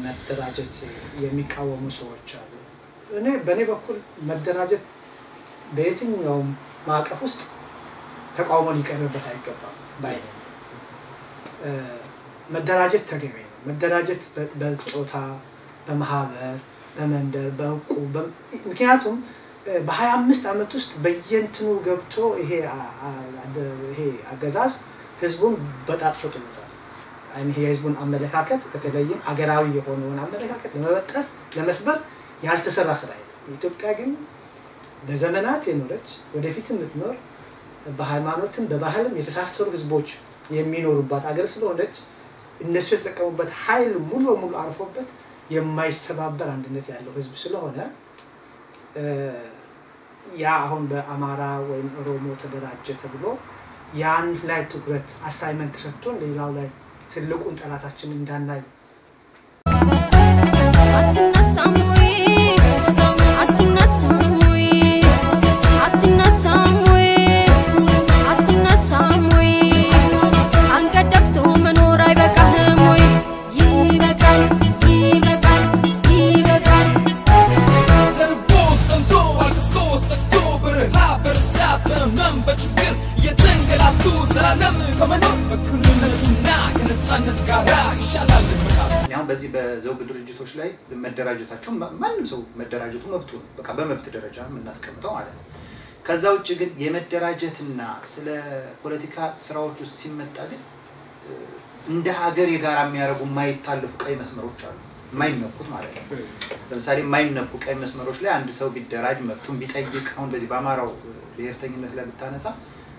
መደራጀት የሚቃወሙ ሰዎች አሉ እኔ በኔ በኩል መደራጀት በየትኛውም ማዕቀፍ ውስጥ ተቃውሞ ሊቀርብበት አይገባም ባይ መደራጀት ተገቢ ነው መደራጀት በጾታ በማህበር በመንደር በእቁብ ምክንያቱም በ25 አመት ውስጥ በየንትኑ ገብቶ ይሄ አገዛዝ ህዝቡን በጣጥፎ ጥሎታል ይሄ ህዝቡን አመለካከት በተለይም አገራዊ የሆነውን አመለካከት ለመበጠስ ለመስበር ያልተሰራ ስራ ኢትዮጵያ ግን በዘመናት የኖረች ወደፊትም ልትኖር በሃይማኖትም በባህልም የተሳሰሩ ህዝቦች የሚኖሩባት አገር ስለሆነች እነሱ የተጠቀሙበት ኃይል ሙሉ በሙሉ አርፎበት የማይሰባበር አንድነት ያለው ህዝብ ስለሆነ ያ አሁን በአማራ ወይም ኦሮሞ ተደራጀ ተብሎ ያን ላይ ትኩረት አሳይመንት ተሰጥቶ ሌላው ላይ ትልቁን ጠላታችን እንዳናይ በዚህ በዘውግ ድርጅቶች ላይ መደራጀታቸው ማንንም ሰው መደራጀቱ መብቱ ነው በቃ በመብት ደረጃ እናስቀምጠው ማለት ነው ከዛ ውጪ ግን የመደራጀትና ስለ ፖለቲካ ስራዎች ውስጥ ሲመጣ ግን እንደ ሀገር የጋራ የሚያረጉ ማይታለፉ ቀይ መስመሮች አሉ ማይነኩት ማለት ነው ለምሳሌ ማይነኩ ቀይ መስመሮች ላይ አንድ ሰው ቢደራጅ መብቱን ቢጠይቅ አሁን በዚህ በአማራው ብሔርተኝነት ላይ ብታነሳ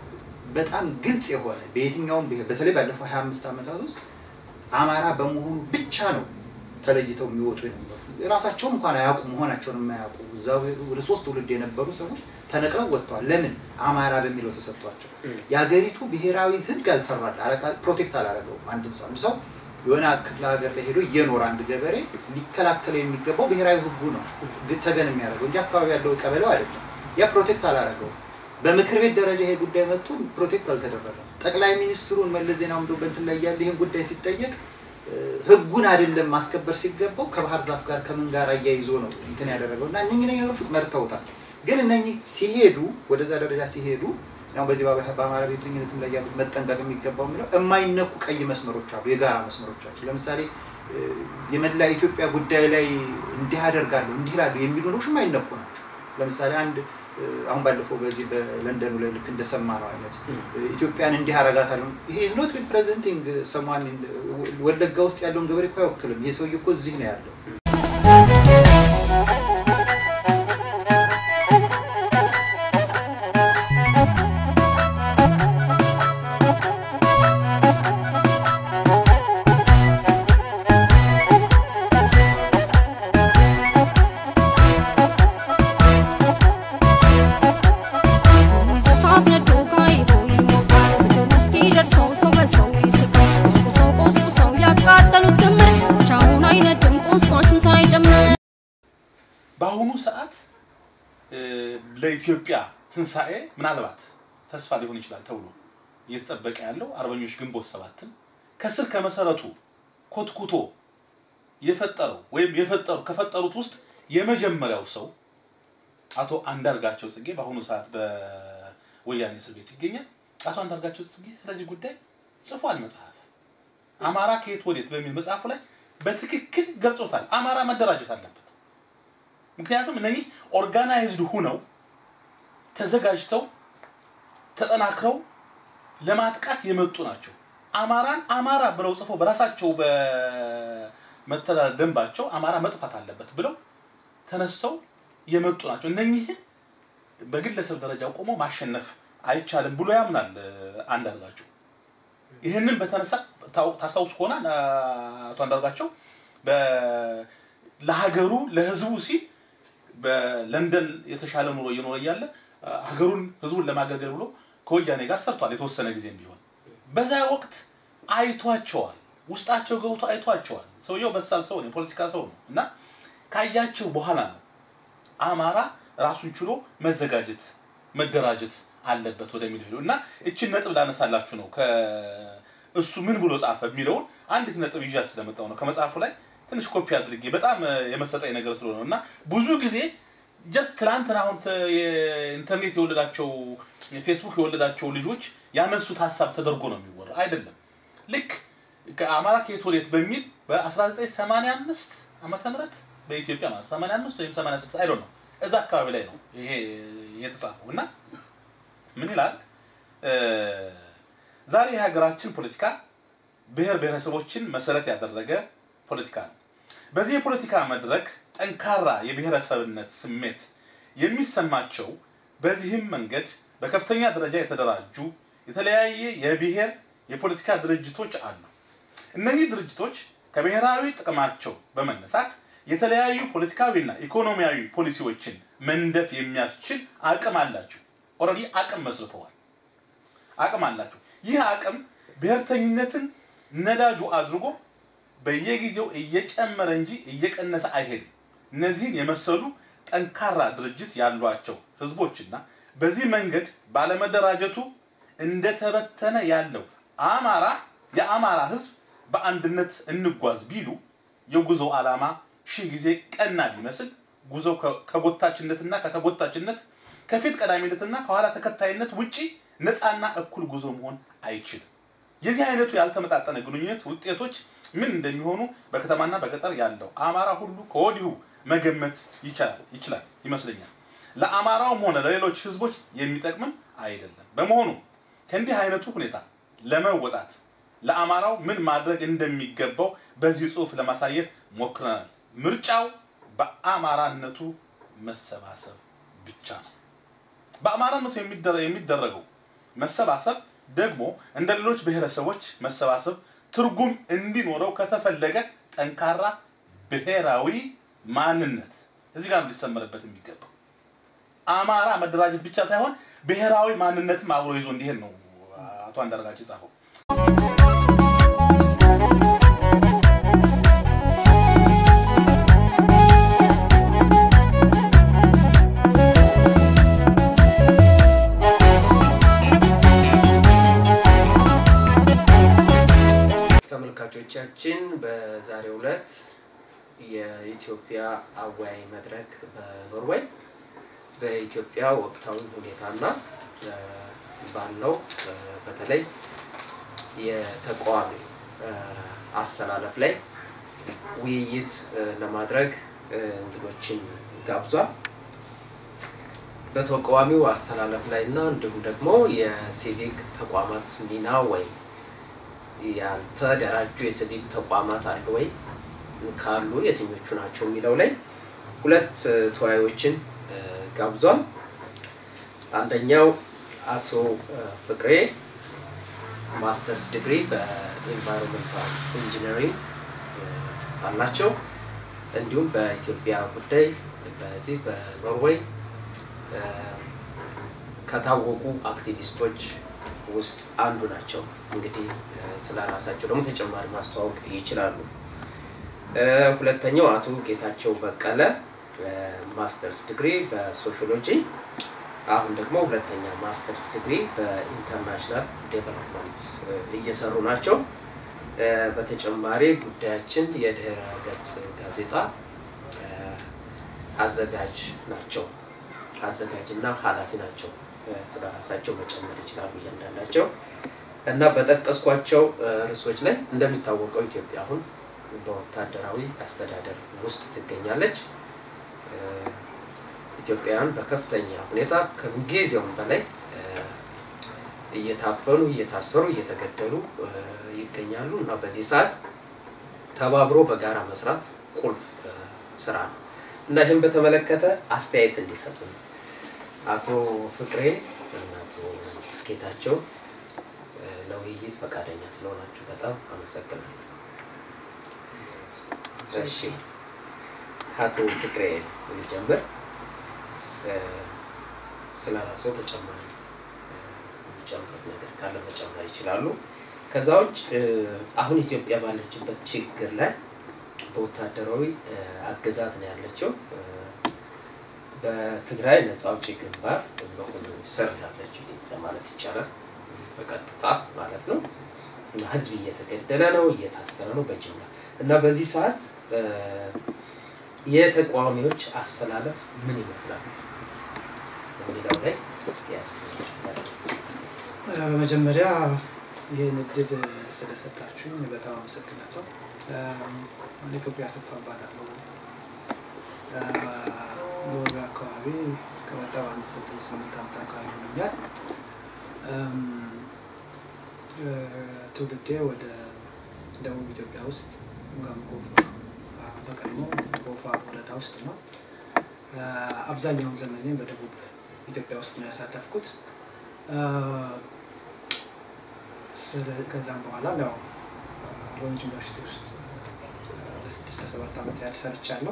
በጣም ግልጽ የሆነ በየትኛውም በተለይ ባለፈው 25 አመታት ውስጥ አማራ በመሆኑ ብቻ ነው ተለይተው የሚወጡ የነበሩ ራሳቸው እንኳን አያውቁ መሆናቸውን የማያውቁ እዛው ወደ 3 ውልድ የነበሩ ሰዎች ተነቅለው ወጥተዋል ለምን አማራ በሚለው ተሰጥቷቸው ያገሪቱ ብሔራዊ ህግ አልሰራል ፕሮቴክት አላረገው አንድ ሰው የሆነ ክፍለ ሀገር ላይ ሄዶ እየኖር አንድ ገበሬ ሊከላከለው የሚገባው ብሔራዊ ህጉ ነው ተገን የሚያደርገው እንጂ አካባቢ ያለው ቀበሌው አይደለም ያ ፕሮቴክት አላረገው በምክር ቤት ደረጃ ይሄ ጉዳይ መጥቶ ፕሮቴክት አልተደረገም ጠቅላይ ሚኒስትሩን መለስ ዜናው እንደው በእንትን ላይ ያለ ይሄን ጉዳይ ሲጠየቅ ህጉን አይደለም ማስከበር ሲገባው ከባህር ዛፍ ጋር ከምን ጋር አያይዞ ነው እንትን ያደረገውና እነኚህ ነገሮች መርተውታል ግን እነኚህ ሲሄዱ ወደዛ ደረጃ ሲሄዱ ያው በዚህ በአማራ ብሔርተኝነትም ላይ ያሉት መጠንቀቅ የሚገባው ነው የማይነኩ ቀይ መስመሮች አሉ የጋራ መስመሮች አሉ ለምሳሌ የመላ ኢትዮጵያ ጉዳይ ላይ እንዲህ አደርጋለሁ እንዲህ ይላሉ የሚሉ ነገሮች የማይነኩ ናቸው ለምሳሌ አንድ አሁን ባለፈው በዚህ በለንደኑ ላይ ልክ እንደሰማነው አይነት ኢትዮጵያን እንዲህ አረጋታለሁ ይሄ is not representing someone ወለጋ ውስጥ ያለውን ገበሬ እኮ አይወክልም ይሄ ሰውዬ እኮ እዚህ ነው ያለው በአሁኑ ሰዓት ለኢትዮጵያ ትንሳኤ ምናልባት ተስፋ ሊሆን ይችላል ተብሎ እየተጠበቀ ያለው አርበኞች ግንቦት 7ን ከስር ከመሰረቱ ኮትኩቶ የፈጠረው ወይም ከፈጠሩት ውስጥ የመጀመሪያው ሰው አቶ አንዳርጋቸው ጽጌ በአሁኑ ሰዓት በወያኔ እስር ቤት ይገኛል አቶ አንዳርጋቸው ጽጌ ስለዚህ ጉዳይ ጽፏል መጽሐፍ አማራ ከየት ወዴት በሚል መጽሐፉ ላይ በትክክል ገልጾታል አማራ መደራጀት አለበት ምክንያቱም እነኚህ ኦርጋናይዝድ ሆነው ተዘጋጅተው ተጠናክረው ለማጥቃት የመጡ ናቸው አማራን አማራ ብለው ጽፈው በራሳቸው በመተዳደር ደንባቸው አማራ መጥፋት አለበት ብለው ተነስተው የመጡ ናቸው እነኚህ በግለሰብ ደረጃ ቆሞ ማሸነፍ አይቻልም ብሎ ያምናል አንዳርጋቸው ይሄንን በተነሳ ታስታውስ ሆና አቶ አንዳርጋቸው ለሀገሩ ለህዝቡ ሲል በለንደን የተሻለ ኑሮ እየኖረ ያለ ሀገሩን ህዝቡን ለማገልገል ብሎ ከወያኔ ጋር ሰርቷል የተወሰነ ጊዜም ቢሆን በዛ ወቅት አይቷቸዋል ውስጣቸው ገብቶ አይቷቸዋል ሰውየው በሳል ሰው ነው ፖለቲካ ሰው ነው እና ካያቸው በኋላ ነው አማራ ራሱን ችሎ መዘጋጀት መደራጀት አለበት ወደሚለው እና እቺን ነጥብ ላነሳላችሁ ነው ከእሱ ምን ብሎ ጻፈ የሚለው አንዲት ነጥብ ይያዝ ስለመጣው ነው ከመጽሐፉ ላይ ትንሽ ኮፒ አድርጌ በጣም የመሰጠኝ ነገር ስለሆነና ብዙ ጊዜ just ትላንትና አሁን የኢንተርኔት የወለዳቸው የፌስቡክ የወለዳቸው ልጆች ያነሱት ሐሳብ ተደርጎ ነው የሚወራ አይደለም ልክ ከአማራ ከቶሌት በሚል በ1985 ዓመተ ምህረት በኢትዮጵያ ማለት 85 ወይም 86 አይ ዶንት ኖ እዛ አካባቢ ላይ ነው ይሄ የተጻፈውና ምን ይላል ዛሬ የሀገራችን ፖለቲካ ብሔር ብሔረሰቦችን መሰረት ያደረገ ፖለቲካ ነው በዚህ የፖለቲካ መድረክ ጠንካራ የብሔረሰብነት ስሜት የሚሰማቸው በዚህም መንገድ በከፍተኛ ደረጃ የተደራጁ የተለያየ የብሔር የፖለቲካ ድርጅቶች አሉ እነዚህ ድርጅቶች ከብሔራዊ ጥቅማቸው በመነሳት የተለያዩ ፖለቲካዊና ኢኮኖሚያዊ ፖሊሲዎችን መንደፍ የሚያስችል አቅም አላቸው ኦሬዲ አቅም መስርተዋል አቅም አላቸው ይህ አቅም ብሔርተኝነትን ነዳጁ አድርጎ በየጊዜው እየጨመረ እንጂ እየቀነሰ አይሄድም እነዚህን የመሰሉ ጠንካራ ድርጅት ያሏቸው ህዝቦችና በዚህ መንገድ ባለመደራጀቱ እንደተበተነ ያለው የአማራ ህዝብ በአንድነት እንጓዝ ቢሉ የጉዞ ዓላማ ሺህ ጊዜ ቀና ቢመስል ጉዞ ከጎታችነትና ከተጎታችነት ከፊት ቀዳሚነትና ከኋላ ተከታይነት ውጪ ነፃና እኩል ጉዞ መሆን አይችልም የዚህ አይነቱ ያልተመጣጠነ ግንኙነት ውጤቶች ምን እንደሚሆኑ በከተማና በገጠር ያለው አማራ ሁሉ ከወዲሁ መገመት ይችላል ይመስለኛል ለአማራውም ሆነ ለሌሎች ህዝቦች የሚጠቅም አይደለም በመሆኑ ከእንዲህ አይነቱ ሁኔታ ለመወጣት ለአማራው ምን ማድረግ እንደሚገባው በዚህ ጽሑፍ ለማሳየት ሞክረናል ምርጫው በአማራነቱ መሰባሰብ ብቻ ነው በአማራነቱ የሚደረገው መሰባሰብ ደግሞ እንደ ሌሎች ብሔረሰቦች መሰባሰብ ትርጉም እንዲኖረው ከተፈለገ ጠንካራ ብሔራዊ ማንነት እዚህ ጋር ሊሰመርበት የሚገባው አማራ መደራጀት ብቻ ሳይሆን ብሔራዊ ማንነትም አብሮ ይዞ እንዲሄድ ነው አቶ አንዳርጋቸው ጻፈው ተመልካቾቻችን በዛሬው ዕለት የኢትዮጵያ አወያይ መድረክ በኖርዌይ በኢትዮጵያ ወቅታዊ ሁኔታና ባለው በተለይ የተቋሚ አሰላለፍ ላይ ውይይት ለማድረግ እንግዶችን ጋብዟል በተቋሚው አሰላለፍ ላይና እንዲሁም ደግሞ የሲቪክ ተቋማት ሚና ወይ ያልተደራጁ የሲቪክ ተቋማት አሉ ወይ ካሉ የትኞቹ ናቸው የሚለው ላይ ሁለት ተወያዮችን ጋብዟል አንደኛው አቶ ፍቅሬ ማስተርስ ዲግሪ በኢንቫይሮንመንታል ኢንጂነሪንግ አላቸው እንዲሁም በኢትዮጵያ ጉዳይ በዚህ በኖርዌይ ከታወቁ አክቲቪስቶች ውስጥ አንዱ ናቸው እንግዲህ ስለራሳቸው ደግሞ ተጨማሪ ማስተዋወቅ ይችላሉ ሁለተኛው አቶ ጌታቸው በቀለ ማስተርስ ዲግሪ በሶሺዮሎጂ አሁን ደግሞ ሁለተኛ ማስተርስ ዲግሪ በኢንተርናሽናል ዴቨሎፕመንት እየሰሩ ናቸው በተጨማሪ ጉዳያችን የድህረ ገጽ ጋዜጣ አዘጋጅ ናቸው አዘጋጅና ኃላፊ ናቸው ስለራሳቸው መጨመር ይችላሉ እያንዳንዳቸው እና በተጠቀስኳቸው ርዕሶች ላይ እንደሚታወቀው ኢትዮጵያ አሁን በወታደራዊ አስተዳደር ውስጥ ትገኛለች ኢትዮጵያውያን በከፍተኛ ሁኔታ ከጊዜውም በላይ እየታፈኑ እየታሰሩ እየተገደሉ ይገኛሉ እና በዚህ ሰዓት ተባብሮ በጋራ መስራት ቁልፍ ስራ ነው እና ይሄን በተመለከተ አስተያየት እንዲሰጡ አቶ ፍቅሬ እና አቶ ጌታቸው ለውይይት ፈቃደኛ ስለሆናችሁ በጣም አመሰግናለሁ እሺ አቶ ፍቅሬ እንጀምር ስለራስዎ ተጨማሪ ጨምሩት ነገር ካለ መጨመር ይችላሉ ከዛውጭ አሁን ኢትዮጵያ ባለችበት ችግር ላይ በወታደራዊ አገዛዝ ነው ያለችው በትግራይ ነፃ አውጪ ግንባር በሁሉ ስር ያለችው ኢትዮጵያ ማለት ይቻላል በቀጥታ ማለት ነው እና ህዝብ እየተገደለ ነው እየታሰረ ነው በጅምላ እና በዚህ ሰዓት የተቋሚዎች አሰላለፍ ምን ይመስላል? የሚለው ላይ በመጀመሪያ ይህን እድል ስለሰጣችሁኝ በጣም አመሰግናለሁ። ኢትዮጵያ አሰፋ እባላለሁ። ወደ አካባቢ ከመጣሁ 8 ዓመት አካባቢ ሆኖኛል። ትውልዴ ወደ ደቡብ ኢትዮጵያ ውስጥ ጎፋ በቀድሞ ጎፋ ወረዳ ውስጥ ነው። አብዛኛውን ዘመኔን በደቡብ ኢትዮጵያ ውስጥ ነው ያሳለፍኩት። ከዛም በኋላ ያው ሮንጅ ዩኒቨርሲቲ ውስጥ ለ6-7 ዓመት ያህል ሰርቻለሁ።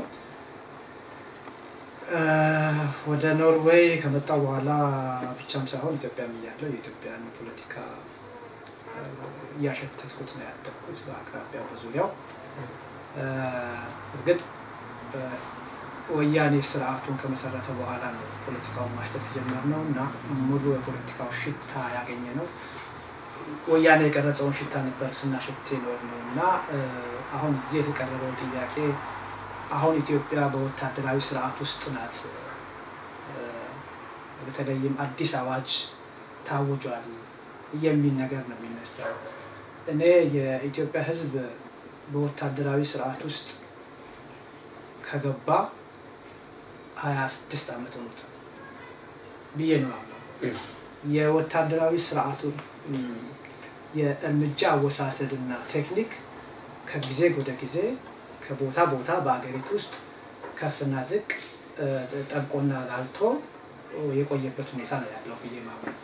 ወደ ኖርዌይ ከመጣሁ በኋላ ብቻም ሳይሆን ኢትዮጵያም እያለሁ የኢትዮጵያን ፖለቲካ እያሸተትኩት ነው ያደግኩት በአቅራቢያው በዙሪያው። እርግጥ ወያኔ ስርዓቱን ከመሰረተ በኋላ ነው ፖለቲካውን ማሽተት የጀመርነው እና ሙሉ የፖለቲካው ሽታ ያገኘ ነው ወያኔ የቀረጸውን ሽታ ነበር ስናሸት ነው እና አሁን እዚህ የተቀረበው ጥያቄ አሁን ኢትዮጵያ በወታደራዊ ስርዓት ውስጥ ናት፣ በተለይም አዲስ አዋጅ ታውጇል የሚል ነገር ነው የሚነሳው። እኔ የኢትዮጵያ ሕዝብ በወታደራዊ ስርዓት ውስጥ ከገባ 26 ዓመት ሆኖታል ብዬ ነው የማምነው። የወታደራዊ ስርዓቱን የእርምጃ አወሳሰድና ቴክኒክ ከጊዜ ወደ ጊዜ ከቦታ ቦታ በአገሪቱ ውስጥ ከፍና ዝቅ ጠብቆና ላልቶ የቆየበት ሁኔታ ነው ያለው ብዬ ማምነው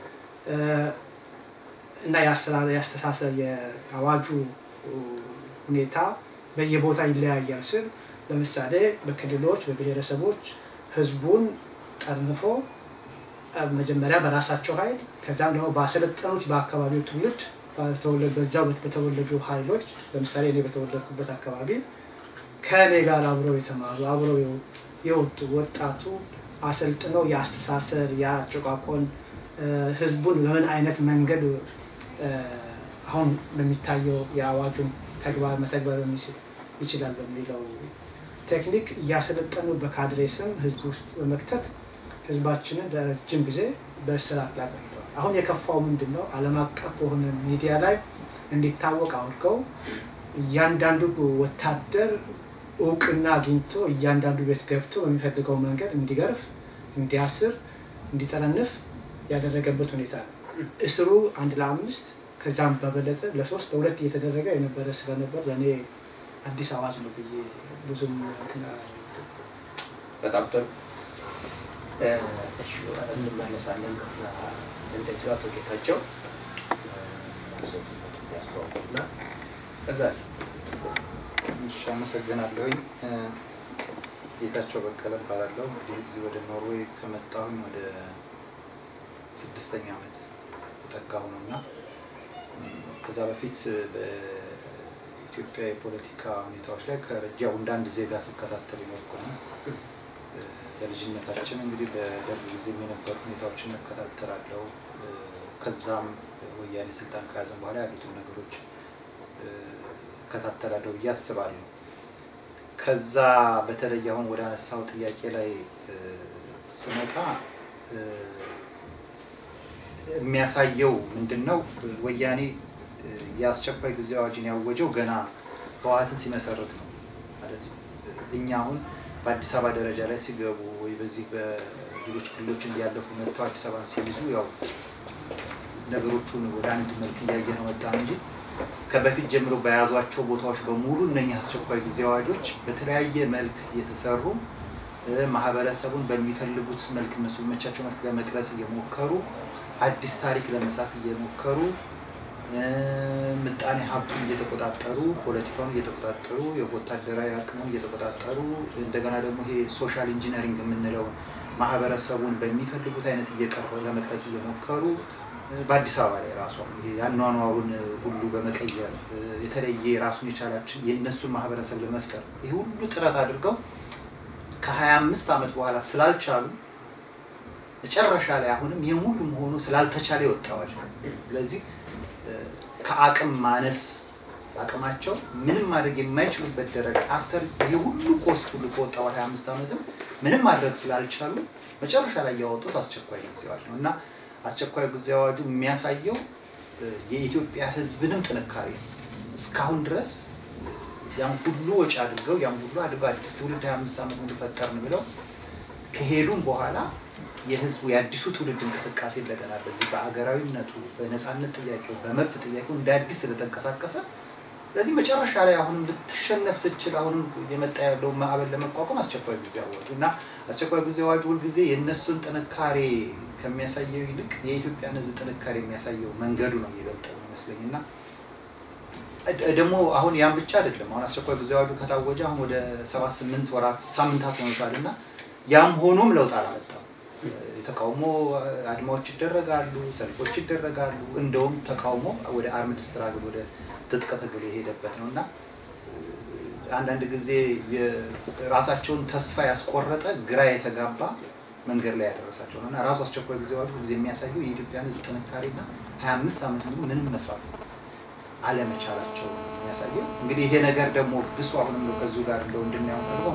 እና ያስተሳሰብ የአዋጁ ሁኔታ በየቦታ ይለያያል ስል ለምሳሌ በክልሎች በብሔረሰቦች ህዝቡን ጠርንፎ መጀመሪያ በራሳቸው ኃይል ከዛም ደግሞ ባሰለጠኑት በአካባቢው ትውልድ በዛው በተወለዱ ኃይሎች ለምሳሌ እኔ በተወለድኩበት አካባቢ ከኔ ጋር አብረው የተማሩ አብረው የወጡ ወጣቱ አሰልጥነው ያስተሳሰር ያጨቋቆን ህዝቡን በምን አይነት መንገድ አሁን በሚታየው የአዋጁን ተግባር መተግበር ይችላል በሚለው ቴክኒክ እያሰለጠኑ በካድሬ ስም ህዝብ ውስጥ በመክተት ህዝባችንን ለረጅም ጊዜ በእስራት ላይ ቆይተዋል። አሁን የከፋው ምንድነው? ዓለም አቀፍ በሆነ ሚዲያ ላይ እንዲታወቅ አድርገው እያንዳንዱ ወታደር እውቅና አግኝቶ እያንዳንዱ ቤት ገብቶ በሚፈልገው መንገድ እንዲገርፍ፣ እንዲያስር፣ እንዲጠለንፍ ያደረገበት ሁኔታ ነው። እስሩ 1 ለ5 ከዛም በበለጠ ለ3 ለ2 እየተደረገ የነበረ ስለነበር ለኔ አዲስ አዋጅ ነው ብዬ ብዙም በጣም ጥሩ እሺ እንመለሳለን። እንደዚህ አቶ ጌታቸው ሶት ያስተዋውቁና ከዛ እሺ አመሰግናለሁኝ። ጌታቸው በቀለ እባላለሁ። እንግዲህ ወደ ኖርዌይ ከመጣሁኝ ወደ 6ኛ ዓመት ተጠጋሁ ነውና ከዛ በፊት በኢትዮጵያ የፖለቲካ ሁኔታዎች ላይ ከረጃው እንዳንድ ዜጋ ስከታተል ይኖርኩና በልጅነታችን እንግዲህ በደርግ ጊዜ የነበሩ ሁኔታዎችን እከታተላለሁ። ከዛም ወያኔ ስልጣን ከያዘ በኋላ ያሉትን ነገሮች እከታተላለሁ ብዬ አስባለሁ። ከዛ በተለይ አሁን ወደ አነሳው ጥያቄ ላይ ስመጣ የሚያሳየው ምንድነው? ወያኔ የአስቸኳይ ጊዜ አዋጅን ያወጀው ገና ህወሓትን ሲመሰርት ነው ማለት እኛ አሁን በአዲስ አበባ ደረጃ ላይ ሲገቡ ወይ በዚህ በሌሎች ክልሎች እንዲያለፉ መጥተው አዲስ አበባን ሲይዙ ያው ነገሮቹን ወደ አንድ መልክ እያየነው መጣን እንጂ ከበፊት ጀምሮ በያዟቸው ቦታዎች በሙሉ እነኚህ አስቸኳይ ጊዜ አዋጆች በተለያየ መልክ የተሰሩ ማህበረሰቡን በሚፈልጉት መልክ እነሱ መቻቸው መልክ ለመቅረጽ እየሞከሩ አዲስ ታሪክ ለመጻፍ እየሞከሩ ምጣኔ ሀብቱን እየተቆጣጠሩ ፖለቲካውን እየተቆጣጠሩ የወታደራዊ አቅሙን እየተቆጣጠሩ እንደገና ደግሞ ይሄ ሶሻል ኢንጂነሪንግ የምንለው ማህበረሰቡን በሚፈልጉት አይነት እየቀረቡ ለመቅረጽ እየሞከሩ በአዲስ አበባ ላይ ራሱ ይሄ ያኗኗሩን ሁሉ በመቀየር የተለየ ራሱን የቻላችን የነሱን ማህበረሰብ ለመፍጠር ይሄ ሁሉ ጥረት አድርገው ከ25 ዓመት በኋላ ስላልቻሉ መጨረሻ ላይ አሁንም የሙሉ መሆኑ ስላልተቻለ ይወጣዋል። ስለዚህ ከአቅም ማነስ አቅማቸው ምንም ማድረግ የማይችሉበት ደረጃ አፍተር የሁሉ ኮስት ሁሉ ከወጣው 25 ዓመትም ምንም ማድረግ ስላልቻሉ መጨረሻ ላይ ያወጡት አስቸኳይ ጊዜ አዋጅ ነውና አስቸኳይ ጊዜ አዋጁ የሚያሳየው የኢትዮጵያ ህዝብንም ጥንካሬ እስካሁን ድረስ ያም ሁሉ ወጪ አድርገው ያም ሁሉ አዲስ ትውልድ 25 ዓመት እንዲፈጠር ነው ብለው ከሄዱም በኋላ የህዝቡ የአዲሱ ትውልድ እንቅስቃሴ እንደገና በዚህ በአገራዊነቱ በነፃነት ጥያቄው በመብት ጥያቄው እንደ አዲስ ስለተንቀሳቀሰ ስለዚህ መጨረሻ ላይ አሁንም ልትሸነፍ ስትችል አሁንም የመጣ ያለው ማዕበል ለመቋቋም አስቸኳይ ጊዜ አዋጁ እና አስቸኳይ ጊዜ አዋጁ ሁሉ ጊዜ የነሱን ጥንካሬ ከሚያሳየው ይልቅ የኢትዮጵያን ህዝብ ጥንካሬ የሚያሳየው መንገዱ ነው የሚበልጠው ይመስለኝና ደግሞ አሁን ያን ብቻ አይደለም አሁን አስቸኳይ ጊዜ አዋጁ ከታወጀ አሁን ወደ 7-8 ወራት ሳምንታት ሆኗልና ያም ሆኖም ለውጥ አላመጣም ተቃውሞ አድማዎች ይደረጋሉ ሰልፎች ይደረጋሉ እንደውም ተቃውሞ ወደ አርምድ ስትራግል ወደ ትጥቅ ትግል የሄደበት ነውና አንዳንድ ጊዜ የራሳቸውን ተስፋ ያስቆረጠ ግራ የተጋባ መንገድ ላይ ያደረሳቸው ነውና ራሱ አስቸኳይ ጊዜ አዋጁ ጊዜ የሚያሳየው የኢትዮጵያን ህዝብ ጥንካሬና 25 ዓመት ሙሉ ምንም መስራት አለመቻላቸው የሚያሳየው እንግዲህ ይሄ ነገር ደግሞ ብሱ አሁንም ነው ከዚሁ ጋር እንደው እንደሚያውቀው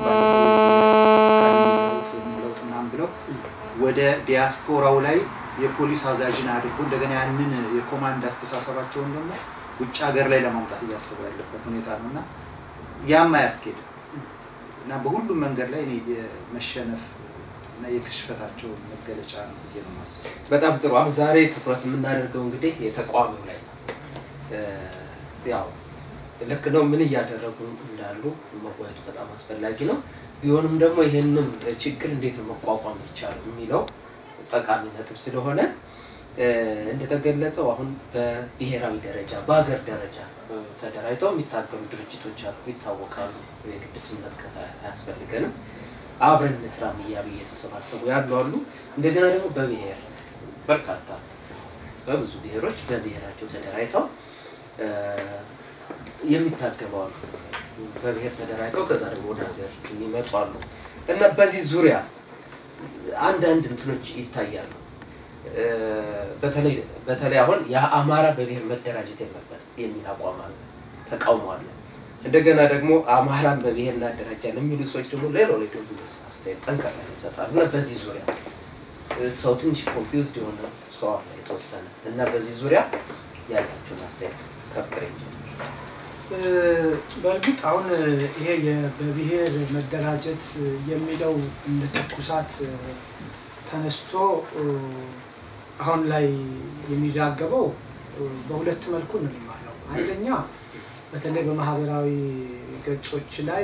ብለው ወደ ዲያስፖራው ላይ የፖሊስ አዛዥን አድርጎ እንደገና ያንን የኮማንድ አስተሳሰባቸውን ደግሞ ውጭ ሀገር ላይ ለማምጣት እያሰበ ያለበት ሁኔታ ነውና ያም አያስኬድ እና በሁሉም መንገድ ላይ የመሸነፍ እና የክሽፈታቸው መገለጫ ነው ማለት በጣም ጥሩ አሁን ዛሬ ትኩረት የምናደርገው እንግዲህ የተቋሚው ላይ ያው ልክ ነው ምን እያደረጉ እንዳሉ መወያየቱ በጣም አስፈላጊ ነው ቢሆንም ደግሞ ይሄንን ችግር እንዴት መቋቋም ይቻላል የሚለው ጠቃሚ ነጥብ ስለሆነ እንደተገለጸው አሁን በብሔራዊ ደረጃ በአገር ደረጃ ተደራጅተው የሚታገሉ ድርጅቶች አሉ ይታወቃሉ የግድ ስም መጥቀስ አያስፈልገንም አብረን እንስራ እያሉ እየተሰባሰቡ ያሉ አሉ እንደገና ደግሞ በብሔር በርካታ በብዙ ብሔሮች በብሔራቸው ተደራጅተው የሚታገሉ አሉ በብሔር ተደራጅተው ከዛ ደግሞ ወደ ሀገር የሚመጡ አሉ እና በዚህ ዙሪያ አንዳንድ እንትኖች ይታያሉ በተለይ አሁን የአማራ በብሔር መደራጀት የለበት የሚል አቋም አለ ተቃውሞ አለ እንደገና ደግሞ አማራን በብሔር እናደራጃለን የሚሉ ሰዎች ደግሞ ሌላው ላይ ደግሞ አስተያየት ጠንካራ ይሰጣሉ እና በዚህ ዙሪያ ሰው ትንሽ ኮንፊውዝድ የሆነ ሰው አለ የተወሰነ እና በዚህ ዙሪያ ያላችሁን አስተያየት ከፍሬኝ በእርግጥ አሁን ይሄ በብሔር መደራጀት የሚለው እንደ ተኩሳት ተነስቶ አሁን ላይ የሚራገበው በሁለት መልኩ ነው የሚማለው አንደኛ በተለይ በማህበራዊ ገጾች ላይ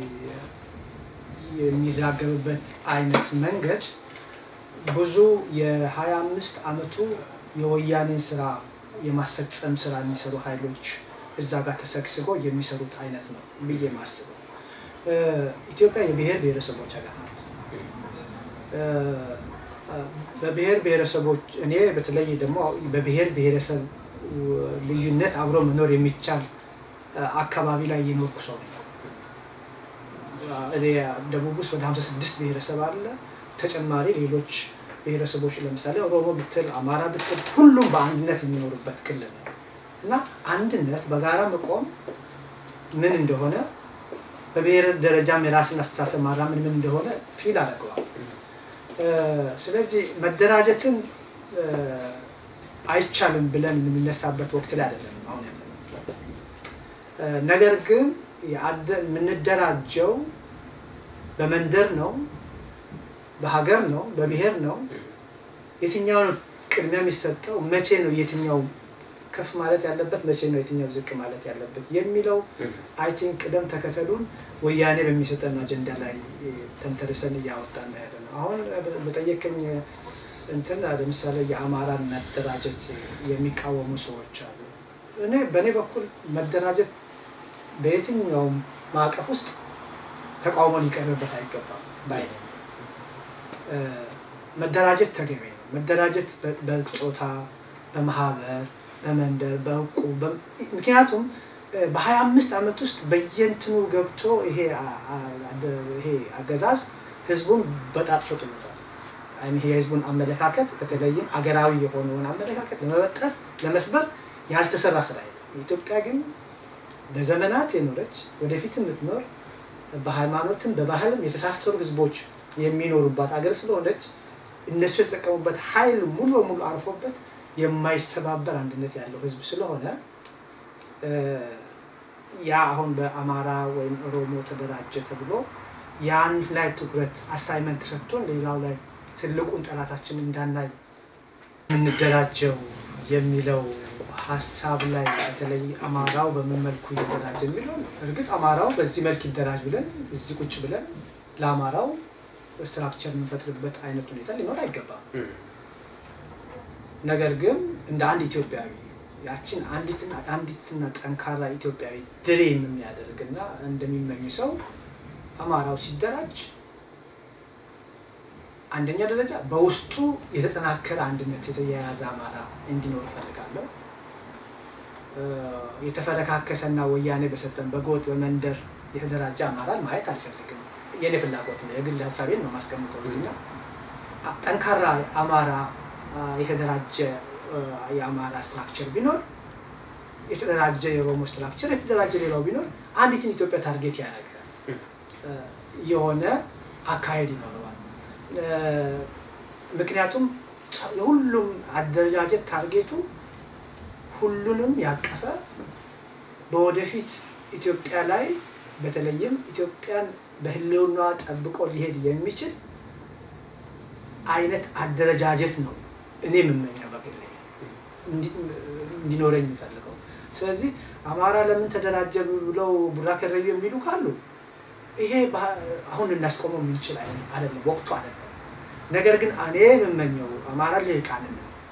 የሚራገብበት አይነት መንገድ ብዙ የ25 ዓመቱ የወያኔን ስራ የማስፈጸም ስራ የሚሰሩ ኃይሎች እዛ ጋር ተሰክስገው የሚሰሩት አይነት ነው ብዬ ማስበው ኢትዮጵያ የብሔር ብሔረሰቦች ሀገር ናት በብሔር ብሔረሰቦች እኔ በተለይ ደግሞ በብሔር ብሔረሰብ ልዩነት አብሮ መኖር የሚቻል አካባቢ ላይ የኖርኩ ሰው ነኝ እኔ ደቡብ ውስጥ ወደ 56 ብሔረሰብ አለ ተጨማሪ ሌሎች ብሔረሰቦች ለምሳሌ ኦሮሞ ብትል አማራ ብትል ሁሉም በአንድነት የሚኖርበት ክልል ነው እና አንድነት በጋራ መቆም ምን እንደሆነ በብሔር ደረጃም የራስን አስተሳሰብ ማራመድ ምን እንደሆነ ፊል አደረገዋል ስለዚህ መደራጀትን አይቻልም ብለን የምንነሳበት ወቅት ላይ አይደለም አሁን ያለው ነገር ግን የምንደራጀው በመንደር ነው በሀገር ነው በብሔር ነው የትኛው ቅድሚያ የሚሰጠው መቼ ነው የትኛው ከፍ ማለት ያለበት መቼ ነው የትኛው ዝቅ ማለት ያለበት የሚለው አይ ቲንክ ቀደም ተከተሉን ወያኔ በሚሰጠን አጀንዳ ላይ ተንተርሰን ያወጣን ያለ ነው አሁን በጠየቀኝ እንትን ለምሳሌ የአማራን መደራጀት የሚቃወሙ ሰዎች አሉ እኔ በኔ በኩል መደራጀት በየትኛው ማዕቀፍ ውስጥ ተቃውሞ ሊቀርብበት አይገባም ባይ መደራጀት ተገቢ ነው መደራጀት በጾታ በማህበር በመንደር በእቁ ምክንያቱም በ25 ዓመት ውስጥ በየንትኑ ገብቶ ይሄ አገዛዝ ህዝቡን በጣጥፎ ጥሎታል ይሄ ህዝቡን አመለካከት በተለይም አገራዊ የሆነውን አመለካከት ለመበጠስ ለመስበር ያልተሰራ ስራ ኢትዮጵያ ግን ለዘመናት የኖረች ወደፊትም የምትኖር በሃይማኖትም በባህልም የተሳሰሩ ህዝቦች የሚኖሩባት አገር ስለሆነች እነሱ የተጠቀሙበት ኃይል ሙሉ በሙሉ አርፎበት የማይሰባበር አንድነት ያለው ህዝብ ስለሆነ ያ አሁን በአማራ ወይም ኦሮሞ ተደራጀ ተብሎ ያን ላይ ትኩረት አሳይመንት ተሰጥቶን ሌላው ላይ ትልቁን ጠላታችን እንዳናይ የምንደራጀው የሚለው ሀሳብ ላይ በተለይ አማራው በምን መልኩ ይደራጅ የሚለው እርግጥ አማራው በዚህ መልክ ይደራጅ ብለን እዚህ ቁጭ ብለን ለአማራው ስትራክቸር የምንፈጥርበት አይነት ሁኔታ ሊኖር አይገባም። ነገር ግን እንደ አንድ ኢትዮጵያዊ ያችን አንዲትና ጠንካራ ኢትዮጵያዊ ድሪም የሚያደርግና እንደሚመኝ ሰው አማራው ሲደራጅ አንደኛ ደረጃ በውስጡ የተጠናከረ አንድነት የተያያዘ አማራ እንዲኖር ፈልጋለሁ። የተፈረካከሰና ወያኔ በሰጠን በጎጥ በመንደር የተደራጀ አማራን ማየት አልፈልግም። የኔ ፍላጎት ነው፣ የግል ሀሳቤን ነው ማስቀምጠው። እና ጠንካራ አማራ የተደራጀ የአማራ ስትራክቸር ቢኖር የተደራጀ የኦሮሞ ስትራክቸር የተደራጀ ሌላው ቢኖር አንዲትን ኢትዮጵያ ታርጌት ያደረገ የሆነ አካሄድ ይኖረዋል። ምክንያቱም የሁሉም አደረጃጀት ታርጌቱ ሁሉንም ያቀፈ በወደፊት ኢትዮጵያ ላይ በተለይም ኢትዮጵያን በህልውና ጠብቆ ሊሄድ የሚችል አይነት አደረጃጀት ነው እኔ የምመኘው በግሌ እንዲኖረኝ የምፈልገው። ስለዚህ አማራ ለምን ተደራጀ ብለው ቡራከረዩ የሚሉ ካሉ ይሄ አሁን እናስቆመው የምንችል አይደለም፣ ወቅቱ አይደለም። ነገር ግን እኔ የምመኘው አማራ ልሂቃን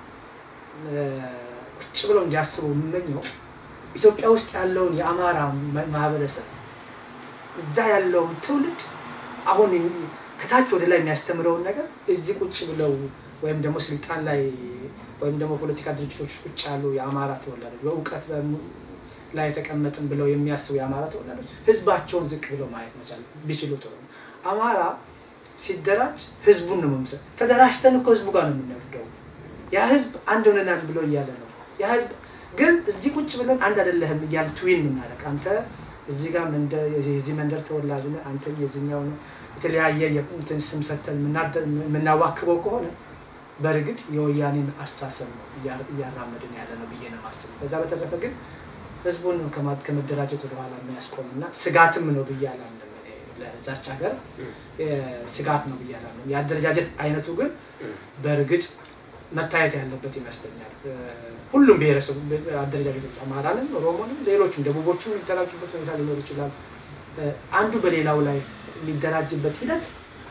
ቁጭ ብለው እንዲያስቡ የምመኘው ኢትዮጵያ ውስጥ ያለውን የአማራ ማህበረሰብ እዛ ያለውን ትውልድ አሁን ከታች ወደ ላይ የሚያስተምረውን ነገር እዚህ ቁጭ ብለው ወይም ደግሞ ስልጣን ላይ ወይም ደግሞ ፖለቲካ ድርጅቶች ቁጭ ያሉ የአማራ ተወላጆች በእውቀት ላይ ተቀመጥን ብለው የሚያስቡ የአማራ ተወላጆች ህዝባቸውን ዝቅ ብለው ማየት መቻል ቢችሉ ጥሩ ነው። አማራ ሲደራጅ ህዝቡን ነው መምሰል። ተደራጅተን እኮ ህዝቡ ጋር ነው የምንወርደው። ያ ህዝብ አንድ ሆነናል ብሎ እያለ ነው። ያ ህዝብ ግን እዚህ ቁጭ ብለን አንድ አይደለህም እያል ትዊን የምናደርግ አንተ እዚህ ጋር የዚህ መንደር ተወላጅ ነህ፣ አንተ የዚህኛው ነው የተለያየ የእንትን ስም ሰጥተን የምናዋክበው ከሆነ በእርግጥ የወያኔን አስተሳሰብ ነው እያራመድን ያለ ነው ብዬ ነው የማስበው። በዛ በተረፈ ግን ህዝቡን ከመደራጀት ወደኋላ የሚያስቆምና ስጋትም ነው ብዬ አላምንም። ለዛች ሀገር ስጋት ነው ብዬ አላምንም። የአደረጃጀት አይነቱ ግን በእርግጥ መታየት ያለበት ይመስለኛል። ሁሉም ብሔረሰብ አደረጃጀቶች አማራንም፣ ኦሮሞንም፣ ሌሎችም ደቡቦችም የሚደራጁበት ሁኔታ ሊኖር ይችላል። አንዱ በሌላው ላይ የሚደራጅበት ሂደት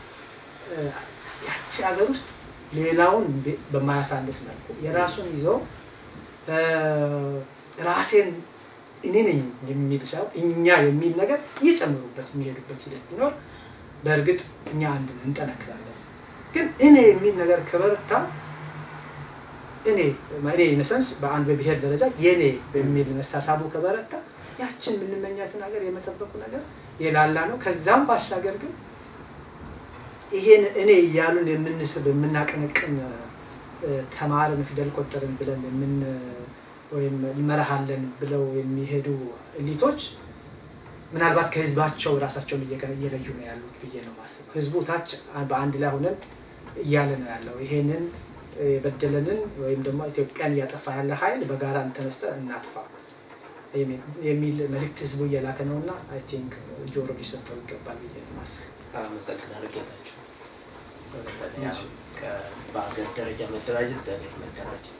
ያቺ ሀገር ውስጥ ሌላውን በማያሳልስ መልኩ የራሱን ይዘው ራሴን እኔ ነኝ የሚል ሰው እኛ የሚል ነገር እየጨመሩበት የሚሄዱበት ሂደት ቢኖር በእርግጥ እኛ አንድ እንጠነክራለን። ግን እኔ የሚል ነገር ከበረታ እኔ ኢነሰንስ በአንድ በብሔር ደረጃ የኔ በሚል መሳሳቡ ከበረታ ያችን የምንመኛትን ሀገር የመጠበቁ ነገር የላላ ነው። ከዛም ባሻገር ግን ይሄን እኔ እያሉን የምንስብ የምናቀነቅን ተማርን ፊደል ቆጠርን ብለን ወይም እንመራሃለን ብለው የሚሄዱ ኤሊቶች ምናልባት ከህዝባቸው ራሳቸውን እየለዩ ነው ያሉት ብዬ ነው የማስበው። ህዝቡ ታች በአንድ ላይ ሆነን እያለ ነው ያለው ይሄንን የበደለንን ወይም ደግሞ ኢትዮጵያን እያጠፋ ያለ ኃይል በጋራ እንተነስተ እናጥፋ የሚል መልእክት ህዝቡ እየላከ ነውና አይ ቲንክ ጆሮ ሊሰጠው ይገባል ብዬ ነው የማስበው። አመሰግናለሁ ጌታቸው። በሀገር ደረጃ መደራጀት በቤት መደራጀት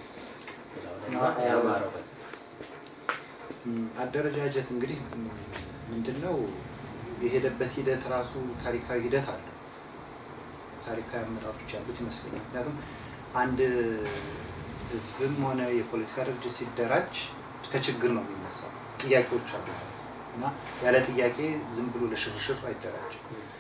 አደረጃጀት እንግዲህ ምንድነው የሄደበት ሂደት ራሱ ታሪካዊ ሂደት አለ። ታሪካዊ አመጣጦች ያሉት ይመስለኛል። ምክንያቱም አንድ ህዝብም ሆነ የፖለቲካ ድርጅት ሲደራጅ ከችግር ነው የሚነሳው። ጥያቄዎች አሉ እና ያለ ጥያቄ ዝም ብሎ ለሽርሽር አይደራጅም።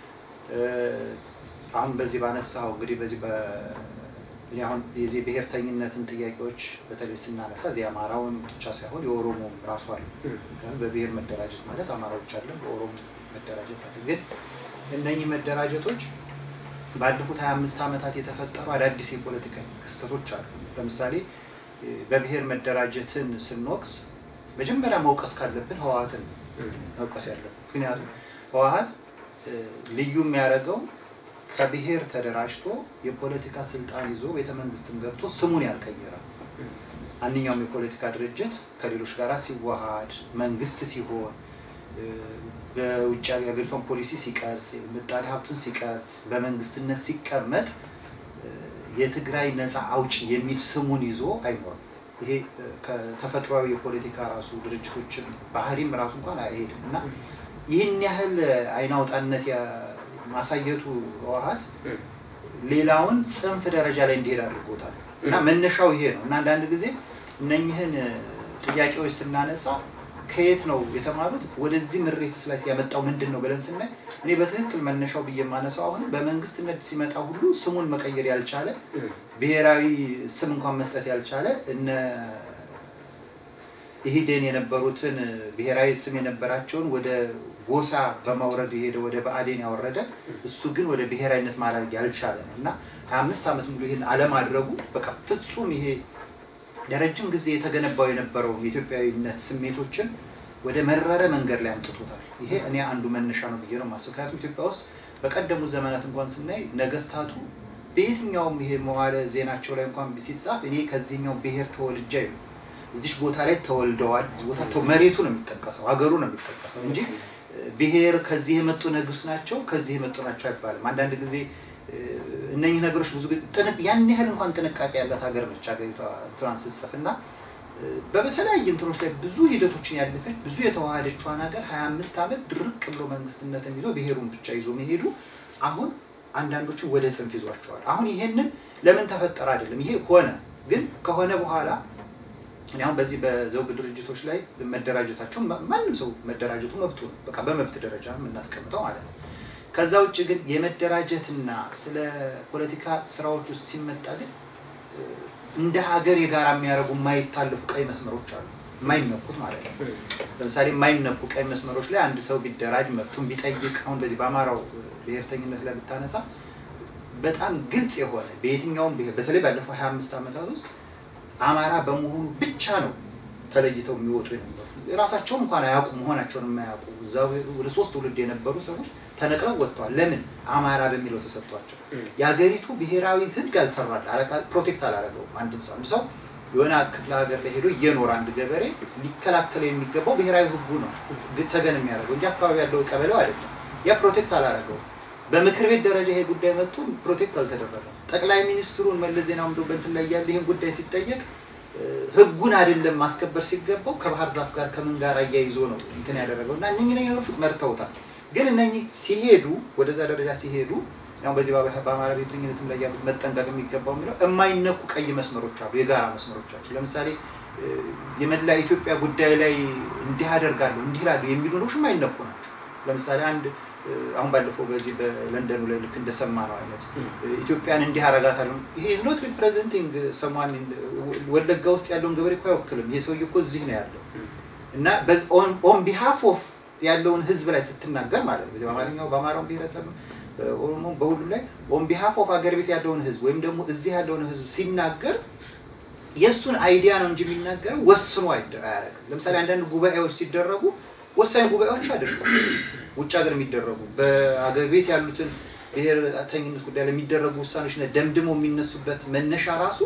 አሁን በዚህ ባነሳው እንግዲህ በዚህ አሁን የዚህ ብሔርተኝነትን ጥያቄዎች በተለይ ስናነሳ እዚህ አማራውን ብቻ ሳይሆን የኦሮሞም ራሱ አለ። በብሔር መደራጀት ማለት አማራዎች አለ፣ በኦሮሞ መደራጀት አለ። ግን እነኚህ መደራጀቶች ባለፉት 25 ዓመታት የተፈጠሩ አዳዲስ የፖለቲካ ክስተቶች አሉ። ለምሳሌ በብሔር መደራጀትን ስንወቅስ መጀመሪያ መውቀስ ካለብን ህወሓትን መውቀስ ያለብን ምክንያቱም ህወሓት ልዩ የሚያደርገው ከብሔር ተደራጅቶ የፖለቲካ ስልጣን ይዞ ቤተመንግስትም ገብቶ ስሙን ያልቀየረ አንኛውም የፖለቲካ ድርጅት ከሌሎች ጋራ ሲዋሃድ መንግስት ሲሆን በውጭ ሀገሪቷን ፖሊሲ ሲቀርጽ ምጣኔ ሀብቱን ሲቀርጽ በመንግስትነት ሲቀመጥ የትግራይ ነፃ አውጪ የሚል ስሙን ይዞ አይኖርም ይሄ ከተፈጥሯዊ የፖለቲካ ራሱ ድርጅቶችን ባህሪም ራሱ እንኳን አይሄድም እና ይህን ያህል አይናውጣነት ማሳየቱ ህወሓት ሌላውን ጽንፍ ደረጃ ላይ እንዲሄድ አድርጎታል እና መነሻው ይሄ ነው እና አንዳንድ ጊዜ እነኚህን ጥያቄዎች ስናነሳ ከየት ነው የተማሩት ወደዚህ ምሬትስ ላይ ያመጣው ምንድነው ብለን ስናይ እኔ በትክክል መነሻው በየማነሳው አሁን በመንግስትነት ሲመጣ ሁሉ ስሙን መቀየር ያልቻለ ብሔራዊ ስም እንኳን መስጠት ያልቻለ እነ ኢህዴን የነበሩትን ብሔራዊ ስም የነበራቸውን ወደ ጎሳ በማውረድ ይሄደ ወደ ብአዴን ያወረደ እሱ ግን ወደ ብሔራዊነት ማድረግ ያልቻለ ነውና 25 ዓመት ሙሉ ይሄን ዓለም አድርጉ በቃ ፍጹም ይሄ ለረጅም ጊዜ የተገነባው የነበረው የኢትዮጵያዊነት ስሜቶችን ወደ መረረ መንገድ ላይ አምጥቶታል ይሄ እኔ አንዱ መነሻ ነው ብዬ ነው ማስከራቱ ኢትዮጵያ ውስጥ በቀደሙ ዘመናት እንኳን ስናይ ነገስታቱ በየትኛውም ይሄ መዋለ ዜናቸው ላይ እንኳን ሲጻፍ እኔ ከዚህኛው ብሔር ተወልጄ ነው እዚህ ቦታ ላይ ተወልደዋል እዚህ ቦታ መሬቱ ነው የሚጠቀሰው ሀገሩ ነው የሚጠቀሰው እንጂ ብሔር ከዚህ የመጡ ንጉስ ናቸው ከዚህ የመጡ ናቸው አይባልም አንዳንድ ጊዜ እነኚህ ነገሮች ብዙ ያን ያህል እንኳን ጥንቃቄ ያላት ሀገር ነች ሀገሪቷ ትራንስጽፍና በበተለያየ እንትሮች ላይ ብዙ ሂደቶችን ያለፈች ብዙ የተዋሃደችዋን ሀገር 25 ዓመት ድርቅ ብሎ መንግስትነትን ይዞ ብሔሩን ብቻ ይዞ መሄዱ አሁን አንዳንዶቹ ወደ ጽንፍ ይዟቸዋል አሁን ይሄንን ለምን ተፈጠረ አይደለም ይሄ ሆነ ግን ከሆነ በኋላ እኔ አሁን በዚህ በዘውግ ድርጅቶች ላይ መደራጀታቸው ማንም ሰው መደራጀቱ መብቱ ነው በቃ በመብት ደረጃ እናስቀምጠው ማለት ነው ከዛ ውጭ ግን የመደራጀትና ስለ ፖለቲካ ስራዎች ውስጥ ሲመጣ ግን እንደ ሀገር የጋራ የሚያረጉ ማይታለፉ ቀይ መስመሮች አሉ ማይነኩት ማለት ነው ለምሳሌ ማይነኩ ቀይ መስመሮች ላይ አንድ ሰው ቢደራጅ መብቱን ቢጠይቅ አሁን በዚህ በአማራው ብሔርተኝነት ላይ ብታነሳ በጣም ግልጽ የሆነ በየትኛውም በተለይ ባለፈው 25 ዓመታት ውስጥ አማራ በመሆኑ ብቻ ነው ተለይተው የሚወጡ የነበሩ ራሳቸውን እንኳን አያውቁ መሆናቸውን የማያውቁ እዛው ወደ 3 ውልድ የነበሩ ሰዎች ተነቅለው ወጥተዋል ለምን አማራ በሚለው ተሰጥቷቸው ያገሪቱ ብሔራዊ ህግ አልሰራል ፕሮቴክት አላረገው አንድ ሰው የሆነ ክፍለ ሀገር ላይ ሄዶ እየኖር አንድ ገበሬ ሊከላከለው የሚገባው ብሔራዊ ህጉ ነው ተገን የሚያደርገው እንጂ አካባቢ ያለው ቀበሌው አይደለም ያ ፕሮቴክት አላረገው በምክር ቤት ደረጃ ይሄ ጉዳይ መጥቶ ፕሮቴክት አልተደረገም ጠቅላይ ሚኒስትሩን መለስ ዜናው እንደው በእንትን ላይ ያለ ይሄን ጉዳይ ሲጠየቅ ህጉን አይደለም ማስከበር ሲገባው ከባህር ዛፍ ጋር ከምን ጋር አያይዞ ነው እንትን ያደረገውና እነኚህ ነገሮች መርተውታል ግን እነኚህ ሲሄዱ ወደዛ ደረጃ ሲሄዱ ያው በዚህ በአማራ ቤተኝነትም ላይ ያሉት መጠንቀቅ የሚገባው ምንድነው የማይነኩ ቀይ መስመሮች አሉ የጋራ መስመሮች አሉ ለምሳሌ የመላ ኢትዮጵያ ጉዳይ ላይ እንዲህ አደርጋለሁ እንዲህ ይላሉ የሚሉ ነገሮች የማይነኩ ናቸው ለምሳሌ አንድ አሁን ባለፈው በዚህ በለንደኑ ላይ ልክ እንደሰማ ነው አይነት ኢትዮጵያን እንዲህ አረጋታለሁ ይሄ is not representing someone ወለጋ ውስጥ ያለውን ገበሬ እኮ አይወክልም ይሄ ሰውዬ እኮ እዚህ ነው ያለው እና on behalf of ያለውን ህዝብ ላይ ስትናገር ማለት ነው በአማርኛው በአማራው ብሔረሰብ ኦሮሞ በሁሉ ላይ on behalf of ሀገር ቤት ያለውን ህዝብ ወይም ደግሞ እዚህ ያለውን ህዝብ ሲናገር የሱን አይዲያ ነው እንጂ የሚናገረው ወስኖ አያረጋም ለምሳሌ አንዳንድ ጉባኤዎች ሲደረጉ ወሳኝ ጉባኤዎች አይደሉም ውጭ ሀገር የሚደረጉ በአገር ቤት ያሉትን ብሔርተኝነት ጉዳይ ላይ የሚደረጉ ውሳኔዎች እና ደምድሞ የሚነሱበት መነሻ ራሱ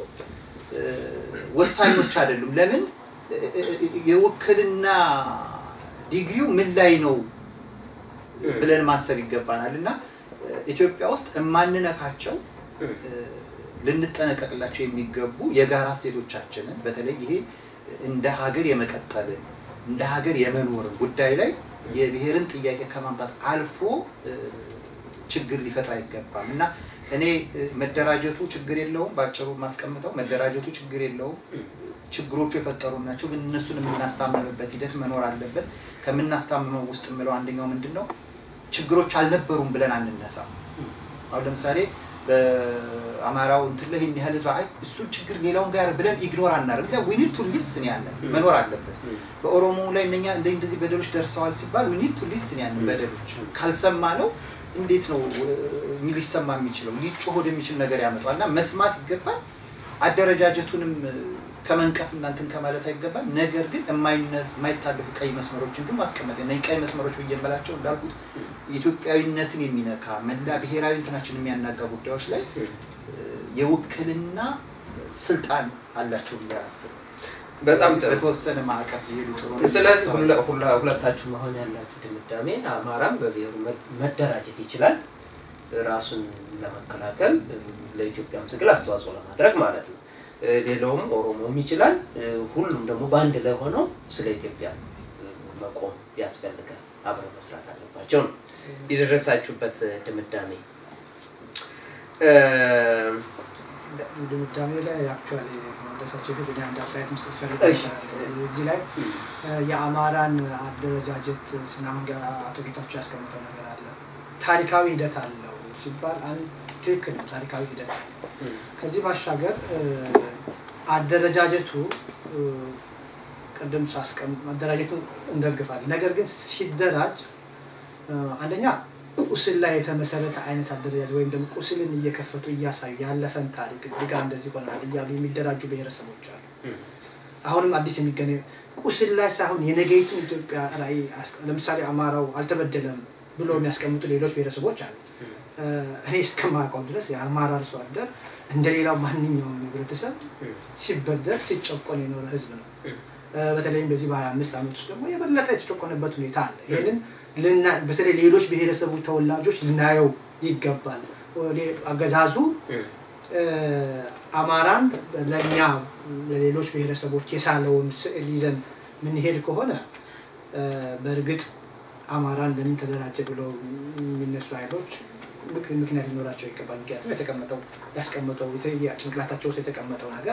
ወሳኞች አይደሉም ለምን የውክልና ዲግሪው ምን ላይ ነው ብለን ማሰብ ይገባናልና ኢትዮጵያ ውስጥ እማንነካቸው ልንጠነቀቅላቸው የሚገቡ የጋራ ሴቶቻችንን በተለይ ይሄ እንደ ሀገር የመቀጠልን እንደ ሀገር የመኖር ጉዳይ ላይ የብሔርን ጥያቄ ከማምጣት አልፎ ችግር ሊፈጥር አይገባም እና እኔ መደራጀቱ ችግር የለውም ባጭሩ ማስቀምጠው መደራጀቱ ችግር የለውም ችግሮቹ የፈጠሩ ናቸው ግን እነሱን የምናስታምምበት ሂደት መኖር አለበት ከምናስታምመው ውስጥ ምለው አንደኛው ምንድነው ችግሮች አልነበሩም ብለን አንነሳ አሁን ለምሳሌ በአማራው እንትን ላይ እንዲህ አይ እሱ ችግር ሌላውን ጋር ብለን ኢግኖር አናደርግ we need to listen ያለ መኖር አለበት በኦሮሞ ላይ እነኛ እንደዚህ በደሎች ደርሰዋል ሲባል we need to listen ያለ በደሎች ካልሰማነው እንዴት ነው ሊሰማ የሚችለው ሊጮህ ወደሚችል ነገር ያመጣልና መስማት ይገባል አደረጃጀቱንም ከመንቀፍ እናንተን ከማለት አይገባም ነገር ግን የማይታለፉ ቀይ መስመሮችን ግን ማስቀመጥ እና ቀይ መስመሮች በየመላቸው እንዳልኩት ኢትዮጵያዊነትን የሚነካ መላ ብሔራዊ እንትናችን የሚያናጋ ጉዳዮች ላይ የውክልና ስልጣን አላቸው ይያስብ በጣም ጥሩ በተወሰነ ማዕቀፍ ይሄዱ ስለሆነ ስለዚህ ሁለታችሁ መሆን ያላችሁ ድምዳሜ አማራም በብሔሩ መደራጀት ይችላል ራሱን ለመከላከል ለኢትዮጵያም ትግል አስተዋጽኦ ለማድረግ ማለት ነው ሌላውም ኦሮሞም ይችላል ሁሉም ደግሞ ባንድ ላይ ሆነው ስለ ኢትዮጵያ መቆም ያስፈልጋል አብረው መስራት አለባቸው ነው ይደረሳችሁበት ድምዳሜ ድምዳሜ ላይ አክቹአሊ ደሳቸው ግን አንዳስታይት መስጠት ፈልጋለሁ እዚህ ላይ የአማራን አደረጃጀት ስናሁን ጋር አቶ ጌታቸው ያስቀምጠው ነገር አለ ታሪካዊ ሂደት አለው ሲባል አንድ ትክክል ታሪካዊ ሂደት ከዚህ ባሻገር አደረጃጀቱ ቀደም ሳስቀም አደረጃጀቱ እንደግፋለን ነገር ግን ሲደራጅ አንደኛ ቁስል ላይ የተመሰረተ አይነት አደረጃጀት ወይም ደግሞ ቁስልን እየከፈቱ እያሳዩ ያለፈን ታሪክ እዚጋ እንደዚህ ሆናል እያሉ የሚደራጁ ብሔረሰቦች አሉ አሁንም አዲስ የሚገኘ ቁስል ላይ ሳይሆን የነገይቱ ኢትዮጵያ ላይ ለምሳሌ አማራው አልተበደለም ብሎ የሚያስቀምጡ ሌሎች ብሔረሰቦች አሉ እኔ እስከማውቀው ድረስ የአማራ አርሶ አደር እንደሌላው ማንኛውም ህብረተሰብ ሲበደል ሲጨቆን የኖረ ህዝብ ነው በተለይም በዚህ በ25 አመት ውስጥ ደግሞ የበለጠ የተጨቆነበት ሁኔታ አለ ይሄንን በተለይ ሌሎች ብሔረሰቦች ተወላጆች ልናየው ይገባል አገዛዙ አማራን ለኛ ለሌሎች ብሔረሰቦች የሳለውን ስዕል ይዘን ምን ሄድ ከሆነ በርግጥ አማራን ለምን ተደራጀ ብለው የሚነሱ አይሎች ምክንያት ሊኖራቸው ይገባል ምክንያቱም የተቀመጠው ያስቀመጠው ጭንቅላታቸው ውስጥ የተቀመጠው ነገር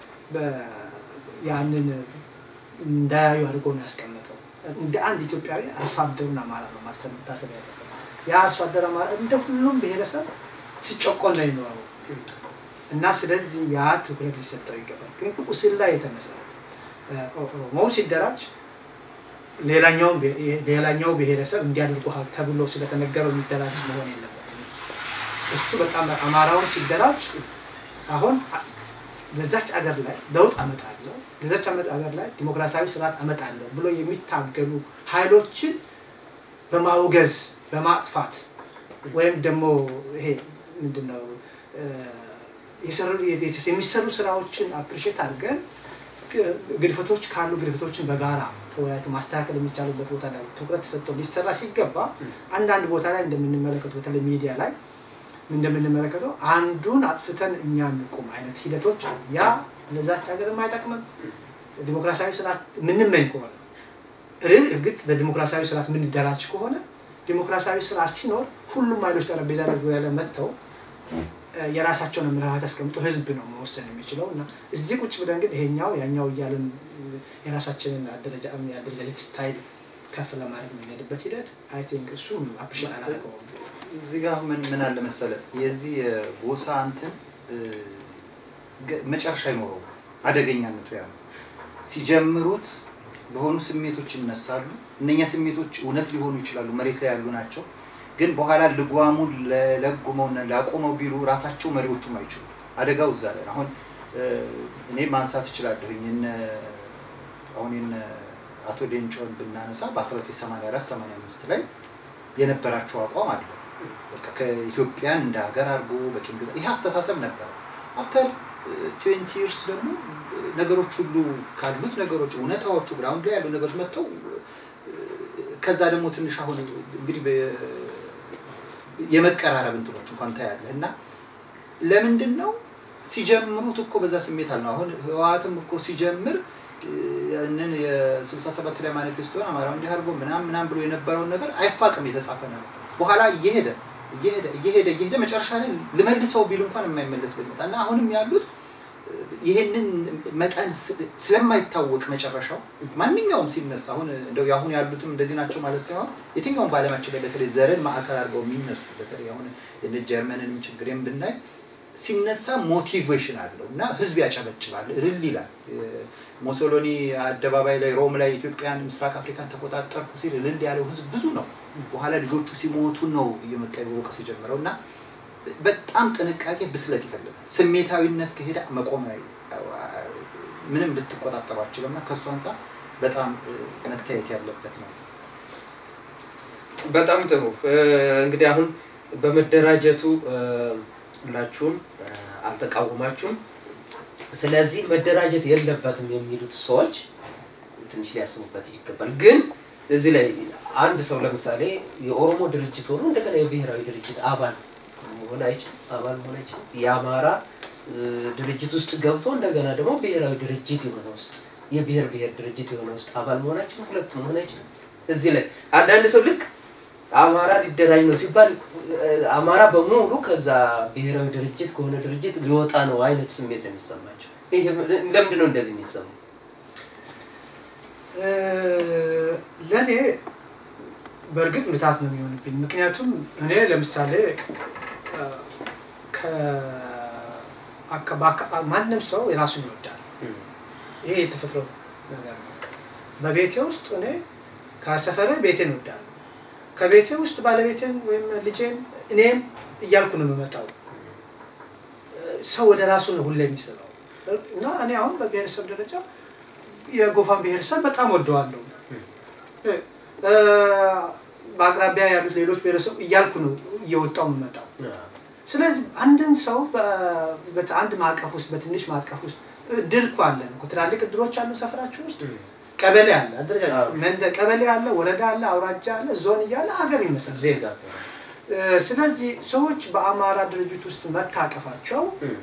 ያንን እንዳያዩ አድርጎ ነው ያስቀመጠው እንደ አንድ ኢትዮጵያዊ አርሶ አደሩን አማራ ነው ማሰብ ታሰብ ያለበት ያ አርሶ አደር አማራ እንደ ሁሉም ብሔረሰብ ሲጨቆን ነው የሚኖረው እና ስለዚህ ያ ትኩረት ሊሰጠው ይገባል ግን ቁስል ላይ የተመሰረተ ኦሮሞው ሲደራጅ ሌላኛው ብሔረሰብ እንዲያደርጉ ተብሎ ስለተነገረው የሚደራጅ መሆን የለበትም እሱ በጣም አማራውን ሲደራጅ አሁን ለዛች አገር ላይ ለውጥ አመጣለሁ ለዛች አገር ላይ ዲሞክራሲያዊ ስርዓት አመጣለሁ ብሎ የሚታገሉ ኃይሎችን በማውገዝ በማጥፋት ወይም ደግሞ ይሄ ምንድነው የሚሰሩ ስራዎችን አፕሪሺየት አድርገን ግድፈቶች ካሉ ግድፈቶችን በጋራ ተወያይቶ ማስተካከል የሚቻልበት ቦታ ላይ ትኩረት ተሰጥቶ ሊሰራ ሲገባ አንዳንድ ቦታ ላይ እንደምንመለከተው በተለይ ሚዲያ ላይ እንደምንመለከተው አንዱን አጥፍተን እኛ እንቆም አይነት ሂደቶች ያ ለዛች ሀገር የማይጠቅም ዲሞክራሲያዊ ስርዓት ምንመኝ ከሆነ እርግጥ በዲሞክራሲያዊ ስርዓት ምን ደራጅ ከሆነ ዲሞክራሲያዊ ስርዓት ሲኖር ሁሉም ኃይሎች ጠረጴዛ ላይ መጥተው የራሳቸውን ምራሃት አስቀምጦ ህዝብ ነው መወሰን የሚችለው እና እዚህ ቁጭ ብለን ግን ይሄኛው ያኛው እያልን የራሳችንን አደረጃጀት ስታይል ከፍ ለማድረግ የምንሄድበት ሂደት አይ ቲንክ እሱም አፕሪሺየት አላደረገውም እዚህ ጋር ምን አለ መሰለህ የዚህ ጎሳ እንትን መጨረሻ ይኖረው አደገኛነቱ ያ ሲጀምሩት በሆኑ ስሜቶች ይነሳሉ እነኛ ስሜቶች እውነት ሊሆኑ ይችላሉ መሬት ላይ ያሉ ናቸው ግን በኋላ ልጓሙን ለጉመውና ላቆመው ቢሉ ራሳቸው መሪዎቹም አይችሉ አደጋው እዛ ላይ አሁን እኔ ማንሳት እችላለሁኝ አሁን አቶ ዴንጮን ብናነሳ በ1984 85 ላይ የነበራቸው አቋም አለ በቃ ከኢትዮጵያን እንደ ሀገር አርጎ በቂም ግዛት ይሄ አስተሳሰብ ነበር አፍተር 20 years ደግሞ ነገሮች ሁሉ ካሉት ነገሮች እውነታዎቹ ግራውንድ ላይ ያሉ ነገሮች መጥተው ከዛ ደግሞ ትንሽ አሁን እንግዲህ የመቀራረብ እንትኖች እንኳን ታያለህና ለምንድነው ሲጀምሩት እኮ በዛ ስሜት አለ አሁን ህዋትም እኮ ሲጀምር ያንን የ67 ላይ ማኒፌስቶን አማራው እንዲህ አርጎ ምናምን ብሎ የነበረው ነገር አይፋቅም የተጻፈ ነው በኋላ እየሄደ መጨረሻ ላይ ለመልሰው ቢል እንኳን የማይመለስበት መጣና አሁንም ያሉት ይሄንን መጠን ስለማይታወቅ መጨረሻው ማንኛውም ሲነሳ አሁን እንደው ያሁን ያሉትም እንደዚህ ናቸው ማለት ሳይሆን የትኛውም ባለማችን ላይ በተለይ ዘርን ማዕከል አድርገው የሚነሱ በተለይ አሁን የነ ጀርመንን ችግርም ብናይ ሲነሳ ሞቲቬሽን አለውና ህዝብ ያጨበጭባል ሪል ይላል ሞሶሎኒ አደባባይ ላይ ሮም ላይ ኢትዮጵያን ምስራቅ አፍሪካን ተቆጣጣርኩ ሲል ሪል ያለው ህዝብ ብዙ ነው በኋላ ልጆቹ ሲሞቱ ነው እየመጣው ወቀስ የጀመረውና በጣም ጥንቃቄ ብስለት ይፈልጋል ስሜታዊነት ከሄደ መቆም ምንም ልትቆጣጠሩ አትችሉምና ከሱ አንፃር በጣም መታየት ያለበት ነው። በጣም ጥሩ እንግዲህ አሁን በመደራጀቱ ሁላችሁም አልተቃወማችሁም። ስለዚህ መደራጀት የለበትም የሚሉት ሰዎች ትንሽ ሊያስቡበት ይገባል። ግን እዚህ ላይ አንድ ሰው ለምሳሌ የኦሮሞ ድርጅት ሆኖ እንደገና የብሔራዊ ድርጅት አባል መሆን አይችልም። የአማራ ድርጅት ውስጥ ገብቶ እንደገና ደግሞ ብሔራዊ ድርጅት የሆነ ውስጥ የብሔር ድርጅት የሆነ ውስጥ አባል መሆናችን ሁለቱም መሆን አይችልም። እዚህ ላይ አንዳንድ ሰው ልክ አማራ ሊደራጅ ነው ሲባል አማራ በሙሉ ከዛ ብሔራዊ ድርጅት ከሆነ ድርጅት ሊወጣ ነው አይነት ስሜት ነው የሚሰማቸው። ይሄ ለምንድን ነው እንደዚህ የሚሰማው? ለኔ በርግጥ ምታት ነው የሚሆንብኝ። ምክንያቱም እኔ ለምሳሌ ማንም ሰው የራሱን ይወዳል። ይሄ የተፈጥሮ ነገር ነው። በቤቴ ውስጥ እኔ ከሰፈሬ ቤቴን እወዳለሁ። ከቤቴ ውስጥ ባለቤቴን ወይም ልጄን እኔም እያልኩ ነው የምመጣው። ሰው ወደ ራሱ ነው ሁሌ የሚሰራው እና እኔ አሁን በብሔረሰብ ደረጃ የጎፋን ብሔረሰብ በጣም ወደዋለሁ። በአቅራቢያ ያሉት ሌሎች ብሔረሰብ እያልኩ ነው እየወጣው የምመጣው። ስለዚህ አንድን ሰው በአንድ ማዕቀፍ ውስጥ በትንሽ ማዕቀፍ ውስጥ ድርኩ አለ ነው ትላልቅ ድሮች አሉ ሰፈራችን ውስጥ ቀበሌ አለ አደረጃጀት መንደር ቀበሌ አለ ወረዳ አለ አውራጃ አለ ዞን እያለ ሀገር ይመስላል ዜጋ። ስለዚህ ሰዎች በአማራ ድርጅት ውስጥ መታቀፋቸው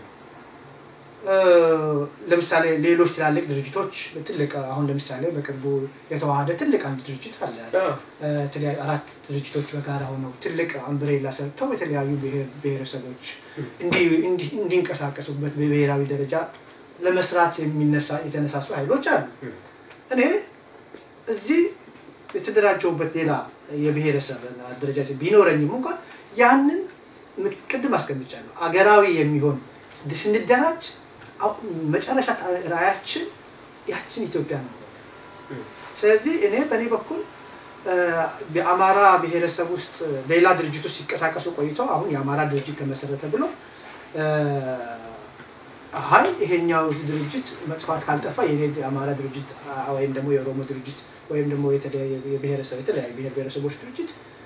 ለምሳሌ ሌሎች ትላልቅ ድርጅቶች ትልቅ አሁን ለምሳሌ በቅርቡ የተዋሃደ ትልቅ አንድ ድርጅት አለ ተለያዩ አራት ድርጅቶች በጋራ ሆነው ትልቅ አምብሬላ ሰርተው የተለያዩ ብሔረሰቦች እንዲንቀሳቀሱበት በብሔራዊ ደረጃ ለመስራት የተነሳሱ ኃይሎች አሉ። እኔ እዚህ የተደራጀውበት ሌላ የብሔረሰብ አደረጃጀት ቢኖረኝም እንኳን ያንን ቅድም አስቀምጫለሁ አገራዊ የሚሆን ስንደራጅ መጨረሻ ራያችን ያችን ኢትዮጵያ ነው። ስለዚህ እኔ በኔ በኩል በአማራ ብሔረሰብ ውስጥ ሌላ ድርጅቶች ሲንቀሳቀሱ ቆይተው አሁን የአማራ ድርጅት ተመሰረተ ብሎ አይ ይሄኛው ድርጅት መጥፋት ካልጠፋ የኔ የአማራ ድርጅት ወይም ደግሞ የኦሮሞ ድርጅት ወይም ደግሞ የብሔረሰብ የተለያዩ ብሔረሰቦች ድርጅት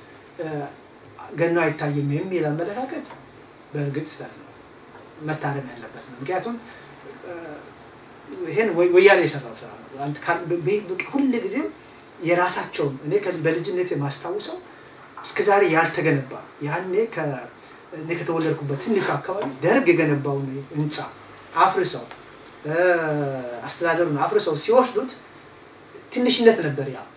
ገና አይታይም የሚል አመለካከት በእርግጥ ስህተት ነው፣ መታረም ያለበት ነው። ምክንያቱም ይሄን ወያኔ የሰራው ስራ ነው። አንተ ሁሉ ጊዜ የራሳቸው እኔ በልጅነት የማስታውሰው እስከዛሬ ያልተገነባ ያኔ እኔ ከተወለድኩበት ትንሹ አካባቢ ደርግ የገነባው ህንጻ አፍርሰው አስተዳደሩን አፍርሰው ሲወስዱት ትንሽነት ነበር። ያ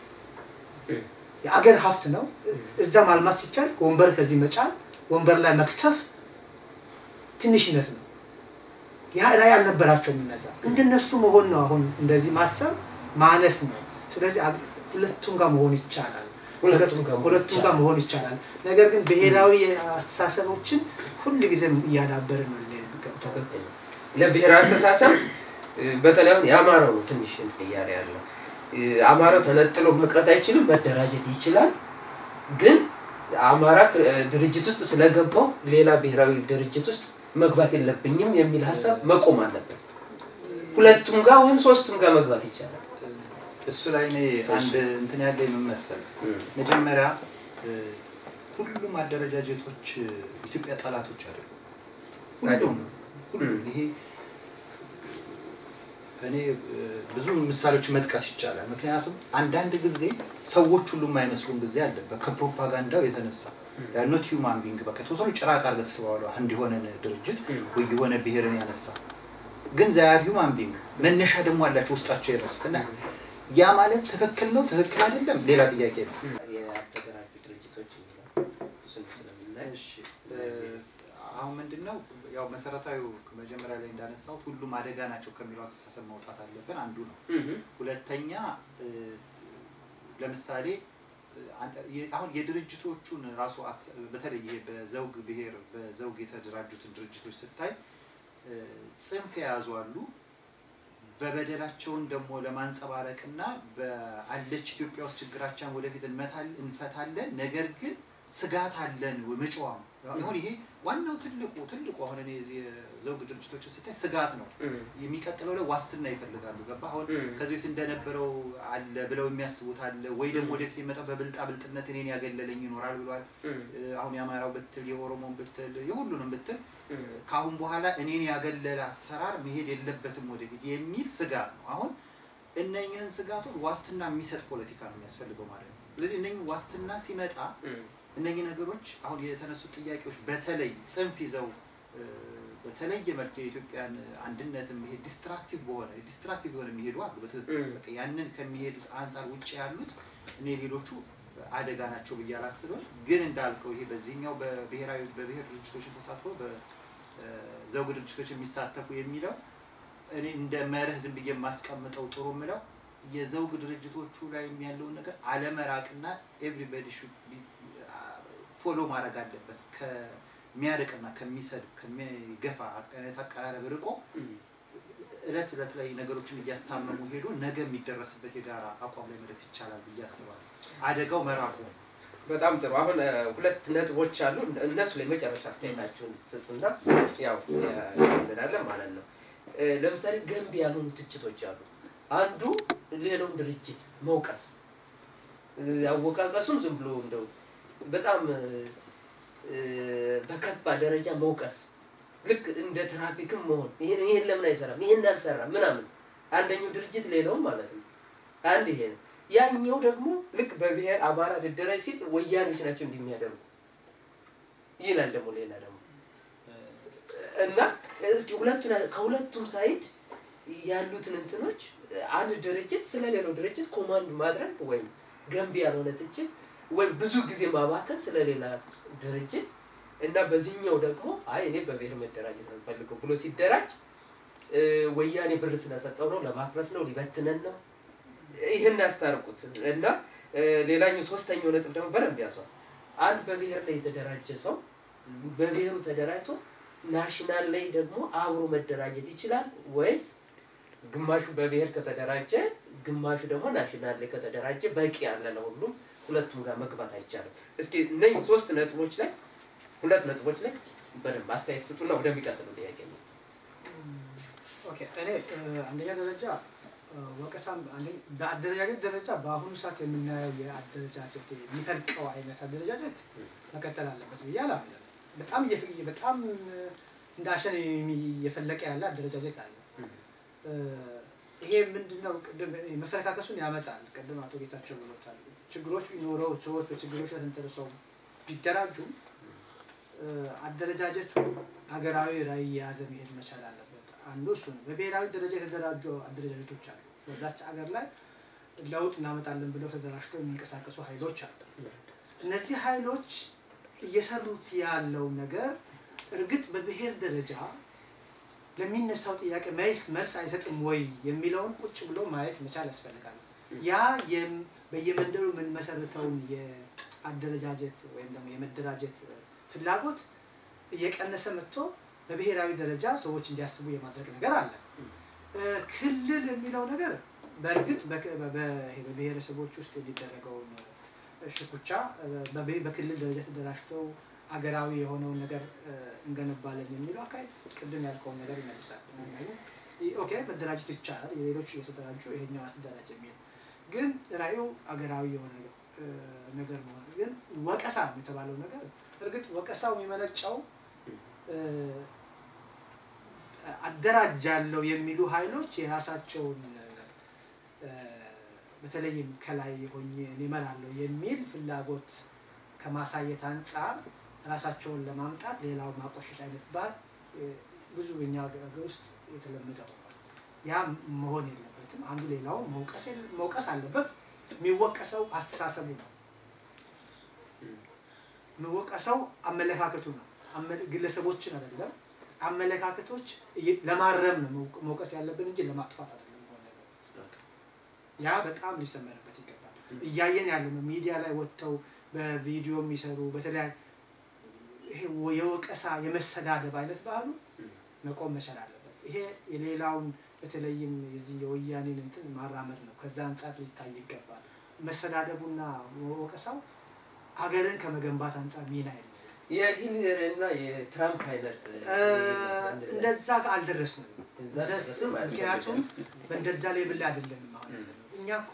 የአገር ሀብት ነው። እዛ ማልማት ሲቻል ወንበር ከዚህ መጫን ወንበር ላይ መክተፍ ትንሽነት ነው። ያ ላይ ያልነበራቸውም እነዛ እንደነሱ መሆን ነው። አሁን እንደዚህ ማሰብ ማነስ ነው። ስለዚህ ሁለቱም ጋር መሆን ይቻላል። ሁለቱም ጋር መሆን ይቻላል። ነገር ግን ብሔራዊ አስተሳሰቦችን ሁሉ ጊዜም እያዳበርን ነው ተከተለ ለብሔራዊ አስተሳሰብ በተለይ ያማረው ነው ትንሽ እንትን እያለ ያለው አማራው ተነጥሎ መቅረት አይችልም፣ መደራጀት ይችላል። ግን አማራ ድርጅት ውስጥ ስለገባው ሌላ ብሔራዊ ድርጅት ውስጥ መግባት የለብኝም የሚል ሐሳብ መቆም አለበት። ሁለቱም ጋር ወይም ሶስቱም ጋር መግባት ይቻላል። እሱ ላይ ነው አንድ እንትን ያለ የምመሰል መጀመሪያ ሁሉም አደረጃጀቶች ኢትዮጵያ ጠላቶች አይደሉም። ሁሉም ይሄ እኔ ብዙ ምሳሌዎች መጥቀስ ይቻላል። ምክንያቱም አንዳንድ ጊዜ ሰዎች ሁሉ የማይመስሉን ጊዜ አለ ከፕሮፓጋንዳው የተነሳ not human being በቃ ተወሰኑ ጭራቅ አርገት ተስባለው አንድ የሆነ ድርጅት ወይ የሆነ ብሔርን ያነሳ ግን ዛያ human being መነሻ ደግሞ አላቸው ውስጣቸው ይረስና ያ ማለት ትክክል ነው ትክክል አይደለም ሌላ ጥያቄ ነው። የአደራጅ ድርጅቶች ይላል እሱን ስለምናይሽ አሁን ምንድነው ያው መሰረታዊ መጀመሪያ ላይ እንዳነሳው ሁሉም አደጋ ናቸው ከሚለው አስተሳሰብ መውጣት አለብን አንዱ ነው። ሁለተኛ ለምሳሌ አሁን የድርጅቶቹን ራሱ በተለይ ይሄ በዘውግ ብሔር በዘውግ የተደራጁትን ድርጅቶች ስታይ ጽንፍ ያዙ አሉ በበደላቸውን ደግሞ ለማንጸባረቅና በአለች ኢትዮጵያ ውስጥ ችግራቸውን ወደፊት እንፈታለን ነገር ግን ስጋት አለን ወመጫዋም አሁን ይሄ ዋናው ትልቁ አሁን እኔ እዚህ ዘውግ ድርጅቶች ስታይ ስጋት ነው የሚቀጥለው ላይ ዋስትና ይፈልጋሉ ገባ አሁን ከዚህ ቤት እንደነበረው አለ ብለው የሚያስቡት አለ ወይ ደግሞ ወደፊት የመጣው በብልጣብልጥነት እኔን ያገለለኝ ይኖራል ብሏል አሁን ያማራው ብትል የኦሮሞን ብትል የሁሉንም ብትል ካሁን በኋላ እኔን ያገለለ አሰራር መሄድ የለበትም ወደፊት የሚል ስጋት ነው አሁን እነኝህን ስጋቶች ዋስትና የሚሰጥ ፖለቲካ ነው የሚያስፈልገው ማለት ነው ስለዚህ እነኝህ ዋስትና ሲመጣ እነኚህ ነገሮች አሁን የተነሱ ጥያቄዎች በተለይ ጽንፍ ይዘው በተለየ መልኩ የኢትዮጵያን አንድነትም ይሄ ዲስትራክቲቭ በሆነ የሚሄዱ አሉ በቃ ያንን ከሚሄዱት አንፃር ውጪ ያሉት እኔ ሌሎቹ አደጋ ናቸው ብዬ አላስብም ግን እንዳልከው ይሄ በዚህኛው በብሔር ድርጅቶች ተሳትፎ በዘውግ ድርጅቶች የሚሳተፉ የሚለው እኔ እንደ መርህ ዝም ብዬ ማስቀምጠው ጥሩ ምለው የዘውግ ድርጅቶቹ ላይ ያለውን ነገር አለመራቅና ኤቭሪባዲ ሹድ ፎሎ ማድረግ አለበት ከሚያርቅና ከሚሰድ ከሚገፋ አቀራረብ ርቆ እለት ላይ ነገሮችን እያስታመሙ ሄዶ ነገ የሚደረስበት የጋራ አቋም ላይ መድረስ ይቻላል ብዬ አስባለሁ አደጋው መራቁ በጣም ጥሩ አሁን ሁለት ነጥቦች አሉ እነሱ ላይ መጨረሻ አስተያየታችሁን ስጡና ያው እንላለን ማለት ነው ለምሳሌ ገንቢ ያልሆኑ ትችቶች አሉ አንዱ ሌላውን ድርጅት መውቀስ ያወቃቀሱም ዝም ብሎ እንደው በጣም በከፋ ደረጃ መውቀስ ልክ እንደ ትራፊክም መሆን ይሄን ለምን አይሰራም ይሄን አልሰራም ምናምን አንደኛው ድርጅት ሌላው ማለት ነው አንድ ይሄ ነው ያኛው ደግሞ ልክ በብሔር አማራ ድደራይ ሲል ወያኔዎች ናቸው እንደሚያደርጉ ይላል ደግሞ ሌላ ደግሞ እና እስኪ ከሁለቱም ሳይድ ያሉትን እንትኖች አንድ ድርጅት ስለሌላው ድርጅት ኮማንድ ማድረግ ወይም ገንቢ ያልሆነ ትችት ወይ ብዙ ጊዜ ማባከን ስለሌላ ድርጅት እና በዚህኛው ደግሞ አይ እኔ በብሔር መደራጀት ነው ፈልገው ብሎ ሲደራጅ ወያኔ ብር ስለሰጠው ነው ለማፍረስ ነው ሊበትነን ነው ይሄን ያስታርቁት እና ሌላኛው ሶስተኛው ነጥብ ደግሞ በረም ያሷል አንድ በብሔር ላይ የተደራጀ ሰው በብሔሩ ተደራጅቶ ናሽናል ላይ ደግሞ አብሮ መደራጀት ይችላል ወይስ ግማሹ በብሔር ከተደራጀ ግማሹ ደግሞ ናሽናል ላይ ከተደራጀ በቂ ያለ ነው ሁሉ ሁለቱም ጋር መግባት አይቻልም እስኪ እነዚህ ሶስት ነጥቦች ላይ ሁለት ነጥቦች ላይ በደንብ አስተያየት ስጡና ወደሚቀጥለው ጥያቄ ነው ኦኬ እኔ አንደኛ ደረጃ ወቀሳም በአደረጃጀት ደረጃ በአሁኑ ሰዓት የምናየው የአደረጃጀት የሚፈልቀው አይነት አደረጃጀት መቀጠል አለበት ብዬ አላምንም በጣም እንዳሸን የፈለቀ ያለ አደረጃጀት አለ ይሄ ምንድነው ቅድም መፈረካከሱን ያመጣል ቅድም አቶ ጌታቸው ብሎታል ችግሮች ቢኖረው ሰዎች በችግሮች ላይ ተንተርሰው ቢደራጁ አደረጃጀቱ ሀገራዊ ራዕይ የያዘ መሄድ መቻል አለበት አንዱ እሱ ነው በብሔራዊ ደረጃ የተደራጁ አደረጃጀቶች አሉ በዛች ሀገር ላይ ለውጥ እናመጣለን ብለው ተደራጅተው የሚንቀሳቀሱ ኃይሎች አሉ እነዚህ ኃይሎች እየሰሩት ያለው ነገር እርግጥ በብሔር ደረጃ ለሚነሳው ጥያቄ መልስ አይሰጥም ወይ የሚለውን ቁጭ ብሎ ማየት መቻል ያስፈልጋል ያ በየመንደሩ ምን መሰረተውን የአደረጃጀት ወይም ደግሞ የመደራጀት ፍላጎት እየቀነሰ መጥቶ በብሔራዊ ደረጃ ሰዎች እንዲያስቡ የማድረግ ነገር አለ ክልል የሚለው ነገር በእርግጥ በብሔረሰቦች ውስጥ የሚደረገው ሽኩቻ በክልል ደረጃ ተደራጅተው አገራዊ የሆነውን ነገር እንገነባለን የሚለው አካይ ቅድም ያልከውን ነገር ይመልሳል ኦኬ መደራጀት ይቻላል የሌሎች እየተደራጁ ይሄኛው አደራጀ የሚል ግን ራዩ አገራዊ የሆነ ነገር ነው ግን ወቀሳ የተባለው ነገር እርግጥ ወቀሳው የሚመነጨው አደራጃለው የሚሉ ኃይሎች የራሳቸውን በተለይም ከላይ ሆኜ እመራለሁ የሚል ፍላጎት ከማሳየት አንፃር ራሳቸውን ለማምጣት ሌላው ማቆሸሽ አይነት ባል ብዙ በእኛ ሀገር ውስጥ የተለመደው ያ መሆን የለበትም አንዱ ሌላው መውቀስ አለበት የሚወቀሰው አስተሳሰቡ ነው የሚወቀሰው አመለካከቱ ነው ግለሰቦችን አይደለም አመለካከቶች ለማረም ነው መውቀስ ያለብን እንጂ ለማጥፋት አይደለም ያ በጣም ሊሰመርበት ይገባል እያየን ያለው ሚዲያ ላይ ወጥተው በቪዲዮ የሚሰሩ በተለይ ይሄ የወቀሳ የመሰዳደብ አይነት ባህሉ መቆም መቻል አለበት ይሄ የሌላውን በተለይም የዚህ የወያኔን እንትን ማራመድ ነው ከዛ አንፃር ሊታይ ይገባል መሰዳደቡና ወቀሳው ሀገርን ከመገንባት አንፃር ሚና የለውም። የሂለሪ እና የትራምፕ አይነት እንደዛ ጋር አልደረስንም። ምክንያቱም በእንደዛ ሌብል ላይ አይደለም ማለት ነው። እኛ እኮ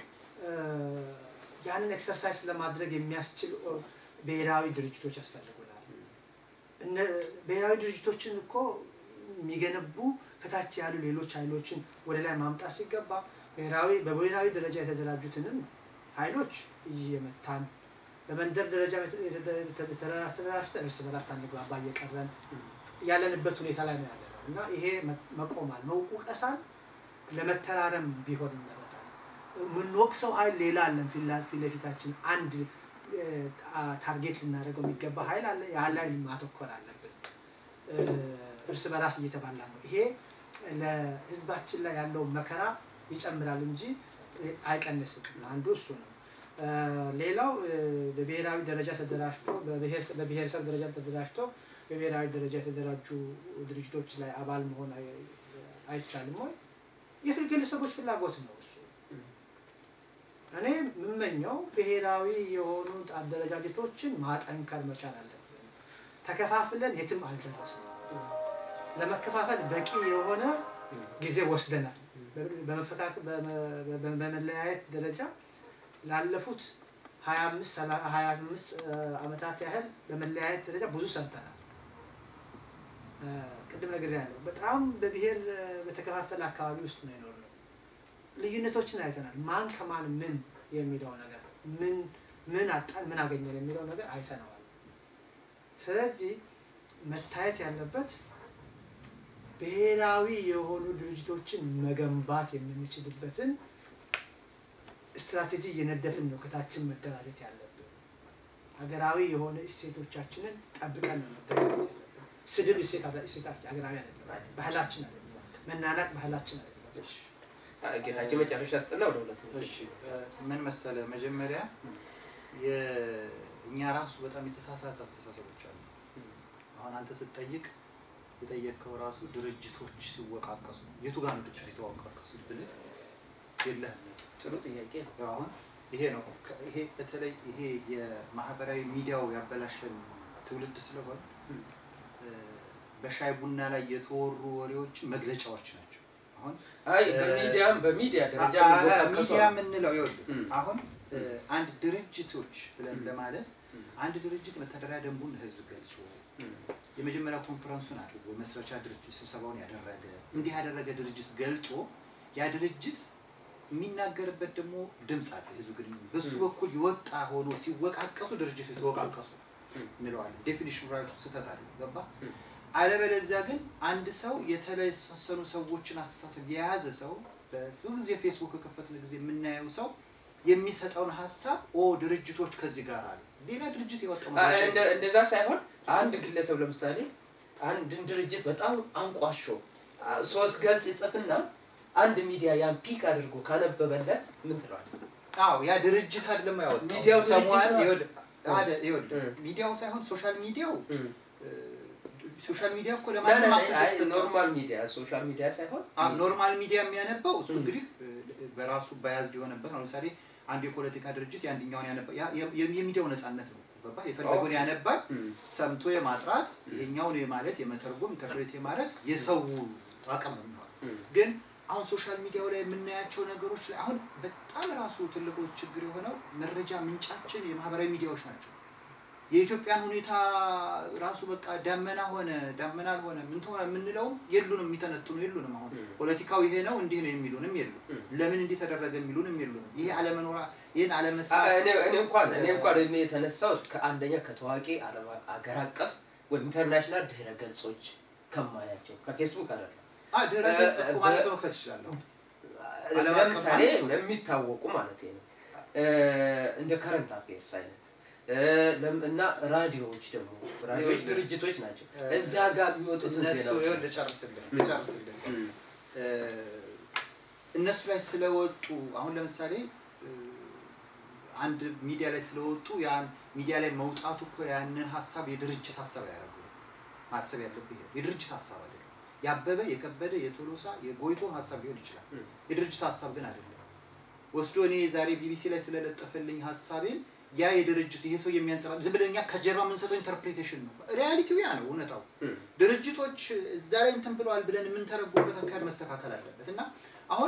ያንን ኤክሰርሳይዝ ለማድረግ የሚያስችል ብሔራዊ ድርጅቶች ያስፈልጉናል። ብሔራዊ ድርጅቶችን እኮ የሚገነቡ ከታች ያሉ ሌሎች ኃይሎችን ወደ ላይ ማምጣት ሲገባ በብሔራዊ ደረጃ የተደራጁትንም ኃይሎች እየመታን በመንደር ደረጃ ተደራጅተን እርስ በራስ አንግባባ እየቀረን ያለንበት ሁኔታ ላይ ነው ያለነው እና ይሄ መቆማል መውቀሳን ለመተራረም ቢሆን ይመረጣል። የምንወቅሰው ኃይል ሌላ አለን ፊት ለፊታችን አንድ ታርጌት ልናደርገው የሚገባ ኃይል አለ። ያ ላይ ማተኮር አለብን። እርስ በራስ እየተባላ ነው። ይሄ ለህዝባችን ላይ ያለው መከራ ይጨምራል እንጂ አይቀንስም። አንዱ እሱ ነው። ሌላው በብሔራዊ ደረጃ ተደራጅቶ በብሔረሰብ ደረጃ ተደራጅቶ በብሔራዊ ደረጃ የተደራጁ ድርጅቶች ላይ አባል መሆን አይቻልም ወይ? የግለሰቦች ፍላጎት ነው እሱ። እኔ የምመኘው ብሔራዊ የሆኑ አደረጃጀቶችን ማጠንከር መቻል አለብን። ተከፋፍለን የትም አልደረስንም። ለመከፋፈል በቂ የሆነ ጊዜ ወስደናል። በመለያየት ደረጃ ላለፉት 25 ዓመታት ያህል በመለያየት ደረጃ ብዙ ሰርተናል። ቅድም ነግሬያለሁ። በጣም በብሔር በተከፋፈለ አካባቢ ውስጥ ነው የኖርነው። ልዩነቶችን አይተናል። ማን ከማን ምን የሚለው ነገር ምን አጣን ምን አገኘን የሚለው ነገር አይተናል። ስለዚህ መታየት ያለበት ብሔራዊ የሆኑ ድርጅቶችን መገንባት የምንችልበትን ስትራቴጂ እየነደፍን ነው ከታችን መደራጀት ያለብን። ሀገራዊ የሆነ እሴቶቻችንን ጠብቀን ነው መደራጀት ያለብን። ስድብ እሴታችን ሀገራዊ አይደለም፣ ባህላችን አይደለም። መናናቅ ባህላችን አይደለም። እሺ ጌታችን መጨረሻ አስጠና ወደ ሁለት እሺ ምን መሰለ መጀመሪያ የኛ ራሱ በጣም የተሳሳተ አስተሳሰቦች አሉ። አሁን አንተ ስትጠይቅ የጠየቀው ራሱ ድርጅቶች ሲወቃቀሱ የቱ ጋር ነው ድርጅት የተወቃቀሱት ብለህ የለህም። ጥሩ ጥያቄ ነው። አሁን ይሄ ነው ይሄ በተለይ ይሄ የማህበራዊ ሚዲያው ያበላሸን ትውልድ ስለሆነ በሻይ ቡና ላይ የተወሩ ወሬዎች መግለጫዎች ናቸው። አሁን በሚዲያ ደረጃ ሚዲያ ምንለው ይወድ አሁን አንድ ድርጅቶች ብለን ለማለት አንድ ድርጅት መተዳደሪያ ደንቡን ለህዝብ ገልጾ የመጀመሪያ ኮንፈረንሱን አድርጎ መስረቻ ድርጅት ስብሰባውን ያደረገ ድርጅት ገልጦ ያ ድርጅት የሚናገርበት ደግሞ ድምጽ አለ ህዝብ ግንኙነት በሱ በኩል ይወጣ ሆኖ ሲወቃቀሱ ድርጅት የተወቃቀሱ እንለዋለን። ዴፊኒሽኑ ራሱ ስህተት አለ ገባ። አለበለዚያ ግን አንድ ሰው የተለሰኑ ሰዎችን አስተሳሰብ የያዘ ሰው በዙ ጊዜ ፌስቡክ ከከፈትን ጊዜ የምናየው ሰው የሚሰጠውን ሐሳብ ድርጅቶች ከዚህ ጋር አሉ ሌላ ድርጅት ይወጣው እንደዛ ሳይሆን አንድ ግለሰብ ለምሳሌ አንድ ድርጅት በጣም አንቋሾ 3 ገጽ ይጽፍና አንድ ሚዲያ ያን ፒክ አድርጎ ካነበበለት ምን ትላለህ? አዎ ያ ድርጅት አይደለም ያወጣው ሚዲያው ሰሞን ይወድ ሚዲያው ሳይሆን ሶሻል ሚዲያ እኮ ለማንም አክሰስ ኖርማል ሚዲያ ሶሻል ሚዲያ ሳይሆን ኖርማል ሚዲያ የሚያነበው እሱ እንግዲህ በራሱ ባያዝ ሊሆንበት ነው። ለምሳሌ አንድ የፖለቲካ ድርጅት ያንኛውን ያነባ የሚዲያው ነፃነት ነው ገባ። የፈለገውን ያነባል ሰምቶ የማጥራት ይሄኛውን የማለት የመተርጎም ኢንተርፕሬት የማድረግ የሰው አቅም ነው። ግን አሁን ሶሻል ሚዲያው ላይ የምናያቸው ነገሮች ላይ አሁን በጣም ራሱ ትልቁ ችግር የሆነው መረጃ ምንጫችን የማህበራዊ ሚዲያዎች ናቸው። የኢትዮጵያን ሁኔታ ራሱ በቃ ዳመና አልሆነ ምን ተሆነ የምንለው የሉንም የሚተነትኑ የሉንም። አሁን ፖለቲካው ይሄ ነው እንዲህ ነው የሚሉንም የሉ ለምን እንዲህ ተደረገ የሚሉንም የሉንም። ይሄ አለመኖራ ይሄን አለመስራት እኔ እንኳን የተነሳው ከአንደኛ ከታዋቂ አገር አቀፍ ወይ ኢንተርናሽናል ድህረ ገጾች ከማያቸው ከፌስቡክ አይደለም ድህረ ገጽ ማለት ነው ከፈት ይችላል። ለምሳሌ የሚታወቁ ማለት ነው እንደ ከረንት አፌርስ አይነት እና ራዲዮዎች ደግሞ ራዲዮዎች ድርጅቶች ናቸው እዛ ጋር የሚወጡት እነሱ ጨርስልኝ እነሱ ላይ ስለወጡ አሁን ለምሳሌ አንድ ሚዲያ ላይ ስለወጡ ያን ሚዲያ ላይ መውጣቱ እኮ ያንን ሐሳብ የድርጅት ሐሳብ ያደርጋል። ማሰብ ያለበት የድርጅት ሐሳብ አይደለም። ያበበ የከበደ የቶሎሳ የጎይቶ ሐሳብ ሊሆን ይችላል። የድርጅት ሐሳብ ግን አይደለም። ወስዶ እኔ ዛሬ ቢቢሲ ላይ ስለለጠፈልኝ ሐሳቤን ያ የድርጅቱ ይሄ ሰው የሚያንጸባርቅ ዝም ብለን እኛ ከጀርባ የምንሰጠው ኢንተርፕሬቴሽን ነው። ሪያሊቲው ያ ነው እውነታው። ድርጅቶች እዛ ላይ እንትን ብለዋል ብለን የምንተረጉምበት አካል መስተካከል አለበት እና አሁን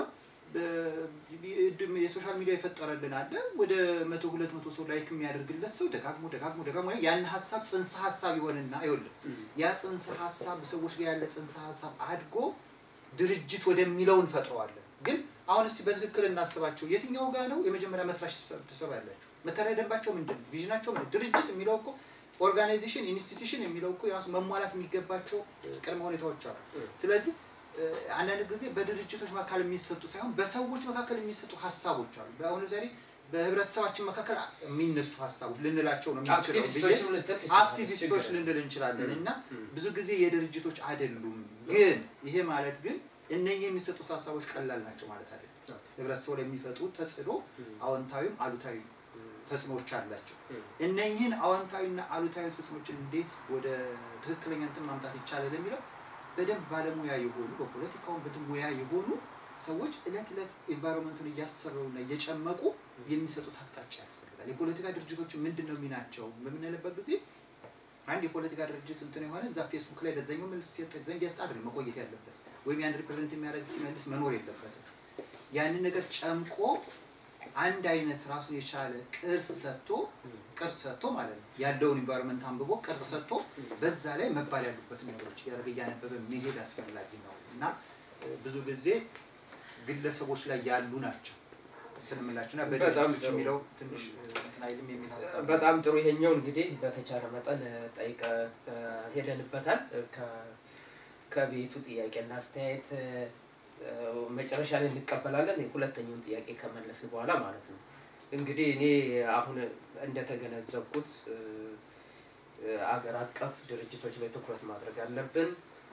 የሶሻል ሚዲያ የፈጠረልን አለ ወደ 100 200 ሰው ላይክ የሚያደርግለት ሰው ደጋግሞ ያን ሐሳብ ጽንሰ ሐሳብ ይሆንና ይኸውልህ ያ ጽንሰ ሐሳብ ሰዎች ላይ ያለ ጽንሰ ሐሳብ አድጎ ድርጅት ወደሚለው እንፈጥረዋለን። ግን አሁን እስቲ በትክክል እናስባቸው የትኛው ጋር ነው የመጀመሪያ መስራች ተሰባያላችሁ መተዳደሪያ ደንባቸው ምንድን ቪዥናቸው ምንድን ድርጅት የሚለው እኮ ኦርጋናይዜሽን ኢንስቲትዩሽን የሚለው እኮ የራሱ መሟላት የሚገባቸው ቅድመ ሁኔታዎች አሉ። ስለዚህ አንዳንድ ጊዜ በድርጅቶች መካከል የሚሰጡ ሳይሆን በሰዎች መካከል የሚሰጡ ሐሳቦች አሉ። በአሁኑ ዛሬ በህብረተሰባችን መካከል የሚነሱ ሐሳቦች ልንላቸው ነው የሚችለው አክቲቪስቶች ልንል እንችላለን እና ብዙ ጊዜ የድርጅቶች አይደሉም። ግን ይሄ ማለት ግን እነኚህ የሚሰጡት ሐሳቦች ቀላል ናቸው ማለት አይደለም። ህብረተሰቡ ላይ የሚፈጥሩት ተጽዕኖ አዎንታዊም አሉታዊ ተጽዕኖዎች አላቸው። እነኚህን አዎንታዊና አሉታዊ ተጽዕኖችን እንዴት ወደ ትክክለኛ እንትን ማምጣት ይቻላል የሚለው በደንብ ባለሙያ የሆኑ በፖለቲካው በሙያ የሆኑ ሰዎች እለት ኢንቫይሮንመንቱን እያሰሩና እየጨመቁ የሚሰጡት አቅጣጫ ያስፈልጋል። የፖለቲካ ድርጅቶች ምንድነው ሚናቸው በምንለበት ጊዜ አንድ የፖለቲካ ድርጅት እንትን የሆነ እዛ ፌስቡክ ላይ ለዛኛው መልስ ዘንድ ያስጣድል መቆየት ያለበት ወይም ያን ሪፕሬዘንት የሚያደርግ ሲመልስ መኖር የለበትም። ያንን ነገር ጨምቆ አንድ አይነት ራሱን የቻለ ቅርጽ ሰጥቶ ማለት ነው ያለውን ኢንቫይሮንመንት አንብቦ ቅርጽ ሰጥቶ በዛ ላይ መባል ያሉበት ነገሮች ያረጋያነበበ መሄድ አስፈላጊ ነው እና ብዙ ጊዜ ግለሰቦች ላይ ያሉ ናቸው ተነምላችሁና በድርጅቶች የሚለው ትንሽ እንትናይልም የሚል ሐሳብ በጣም ጥሩ ይሄኛው እንግዲህ በተቻለ መጠን ጠይቀ ሄደንበታል ከቤቱ ጥያቄና አስተያየት መጨረሻ ላይ እንቀበላለን የሁለተኛውን ጥያቄ ከመለስን በኋላ ማለት ነው። እንግዲህ እኔ አሁን እንደተገነዘብኩት አገር አቀፍ ድርጅቶች ላይ ትኩረት ማድረግ አለብን።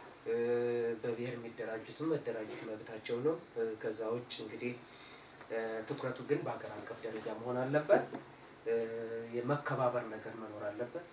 በብሔር የሚደራጁትም መደራጀት መብታቸው ነው። ከዛ ውጭ እንግዲህ ትኩረቱ ግን በአገር አቀፍ ደረጃ መሆን አለበት። የመከባበር ነገር መኖር አለበት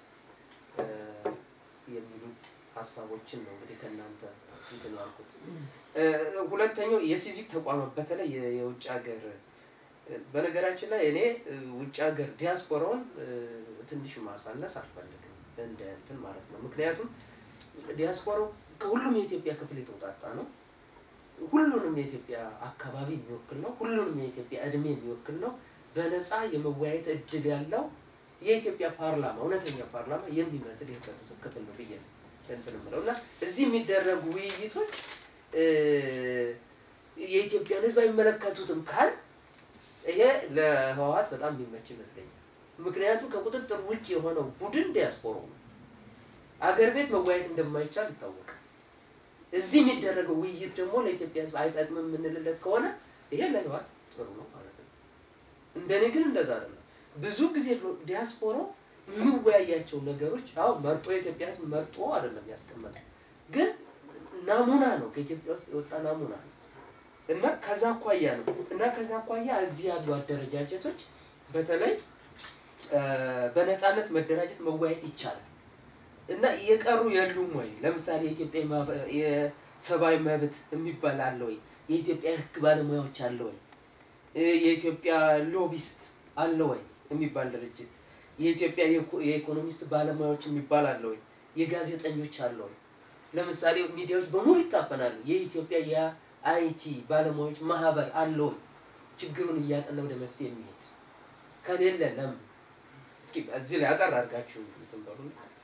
የሚሉ ሐሳቦችን ነው እንግዲህ ከናንተ እንትን ያልኩት። ሁለተኛው የሲቪክ ተቋማት በተለይ የውጭ ሀገር በነገራችን ላይ እኔ ውጭ ሀገር ዲያስፖራውን ትንሽ ማሳነስ አልፈልግም እንደ እንትን ማለት ነው። ምክንያቱም ዲያስፖራው ከሁሉም የኢትዮጵያ ክፍል የተውጣጣ ነው። ሁሉንም የኢትዮጵያ አካባቢ የሚወክል ነው። ሁሉንም የኢትዮጵያ እድሜ የሚወክል ነው። በነፃ የመወያየት እድል ያለው የኢትዮጵያ ፓርላማ እውነተኛ ፓርላማ የሚመስል የህብረተሰብ ክፍል ነው ብዬ እንትን እምለውና እዚህ የሚደረጉ ውይይቶች የኢትዮጵያን ህዝብ አይመለከቱትም ካል ይሄ ለህወሓት በጣም የሚመች ይመስለኛል። ምክንያቱም ከቁጥጥር ውጭ የሆነው ቡድን ዲያስፖራው ነው። አገር ቤት መወያየት እንደማይቻል ይታወቃል። እዚህ የሚደረገው ውይይት ደግሞ ለኢትዮጵያ ህዝብ አይጠቅምም የምንልለት ከሆነ ይሄ ለህወሓት ጥሩ ነው ማለት ነው። እንደኔ ግን እንደዛ አይደለም። ብዙ ጊዜ ዲያስፖራው የሚወያያቸው ነገሮች አው መርጦ የኢትዮጵያ ህዝብ መርጦ አይደለም ያስቀመጠው ግን ናሙና ነው ከኢትዮጵያ ውስጥ የወጣ ናሙና ነው እና ከዛ አኳያ ነው እና ከዛ አኳያ እዚህ ያሉ አደረጃጀቶች በተለይ በነፃነት መደራጀት መወያየት ይቻላል እና የቀሩ የሉም ወይ ለምሳሌ የኢትዮጵያ የሰብአዊ መብት የሚባል አለ ወይ የኢትዮጵያ ህግ ባለሙያዎች አለ ወይ የኢትዮጵያ ሎቢስት አለ ወይ የሚባል ድርጅት የኢትዮጵያ የኢኮኖሚስት ባለሙያዎች የሚባል አለ ወይ የጋዜጠኞች አለ ወይ ለምሳሌ ሚዲያዎች በሙሉ ይታፈናሉ የኢትዮጵያ የአይቲ ባለሙያዎች ማህበር አለ ወይ ችግሩን እያጠና ወደ መፍትሄ የሚሄድ ከሌለ ለምን እስኪ እዚህ ላይ አቀር አድርጋችሁ እንትን በሉ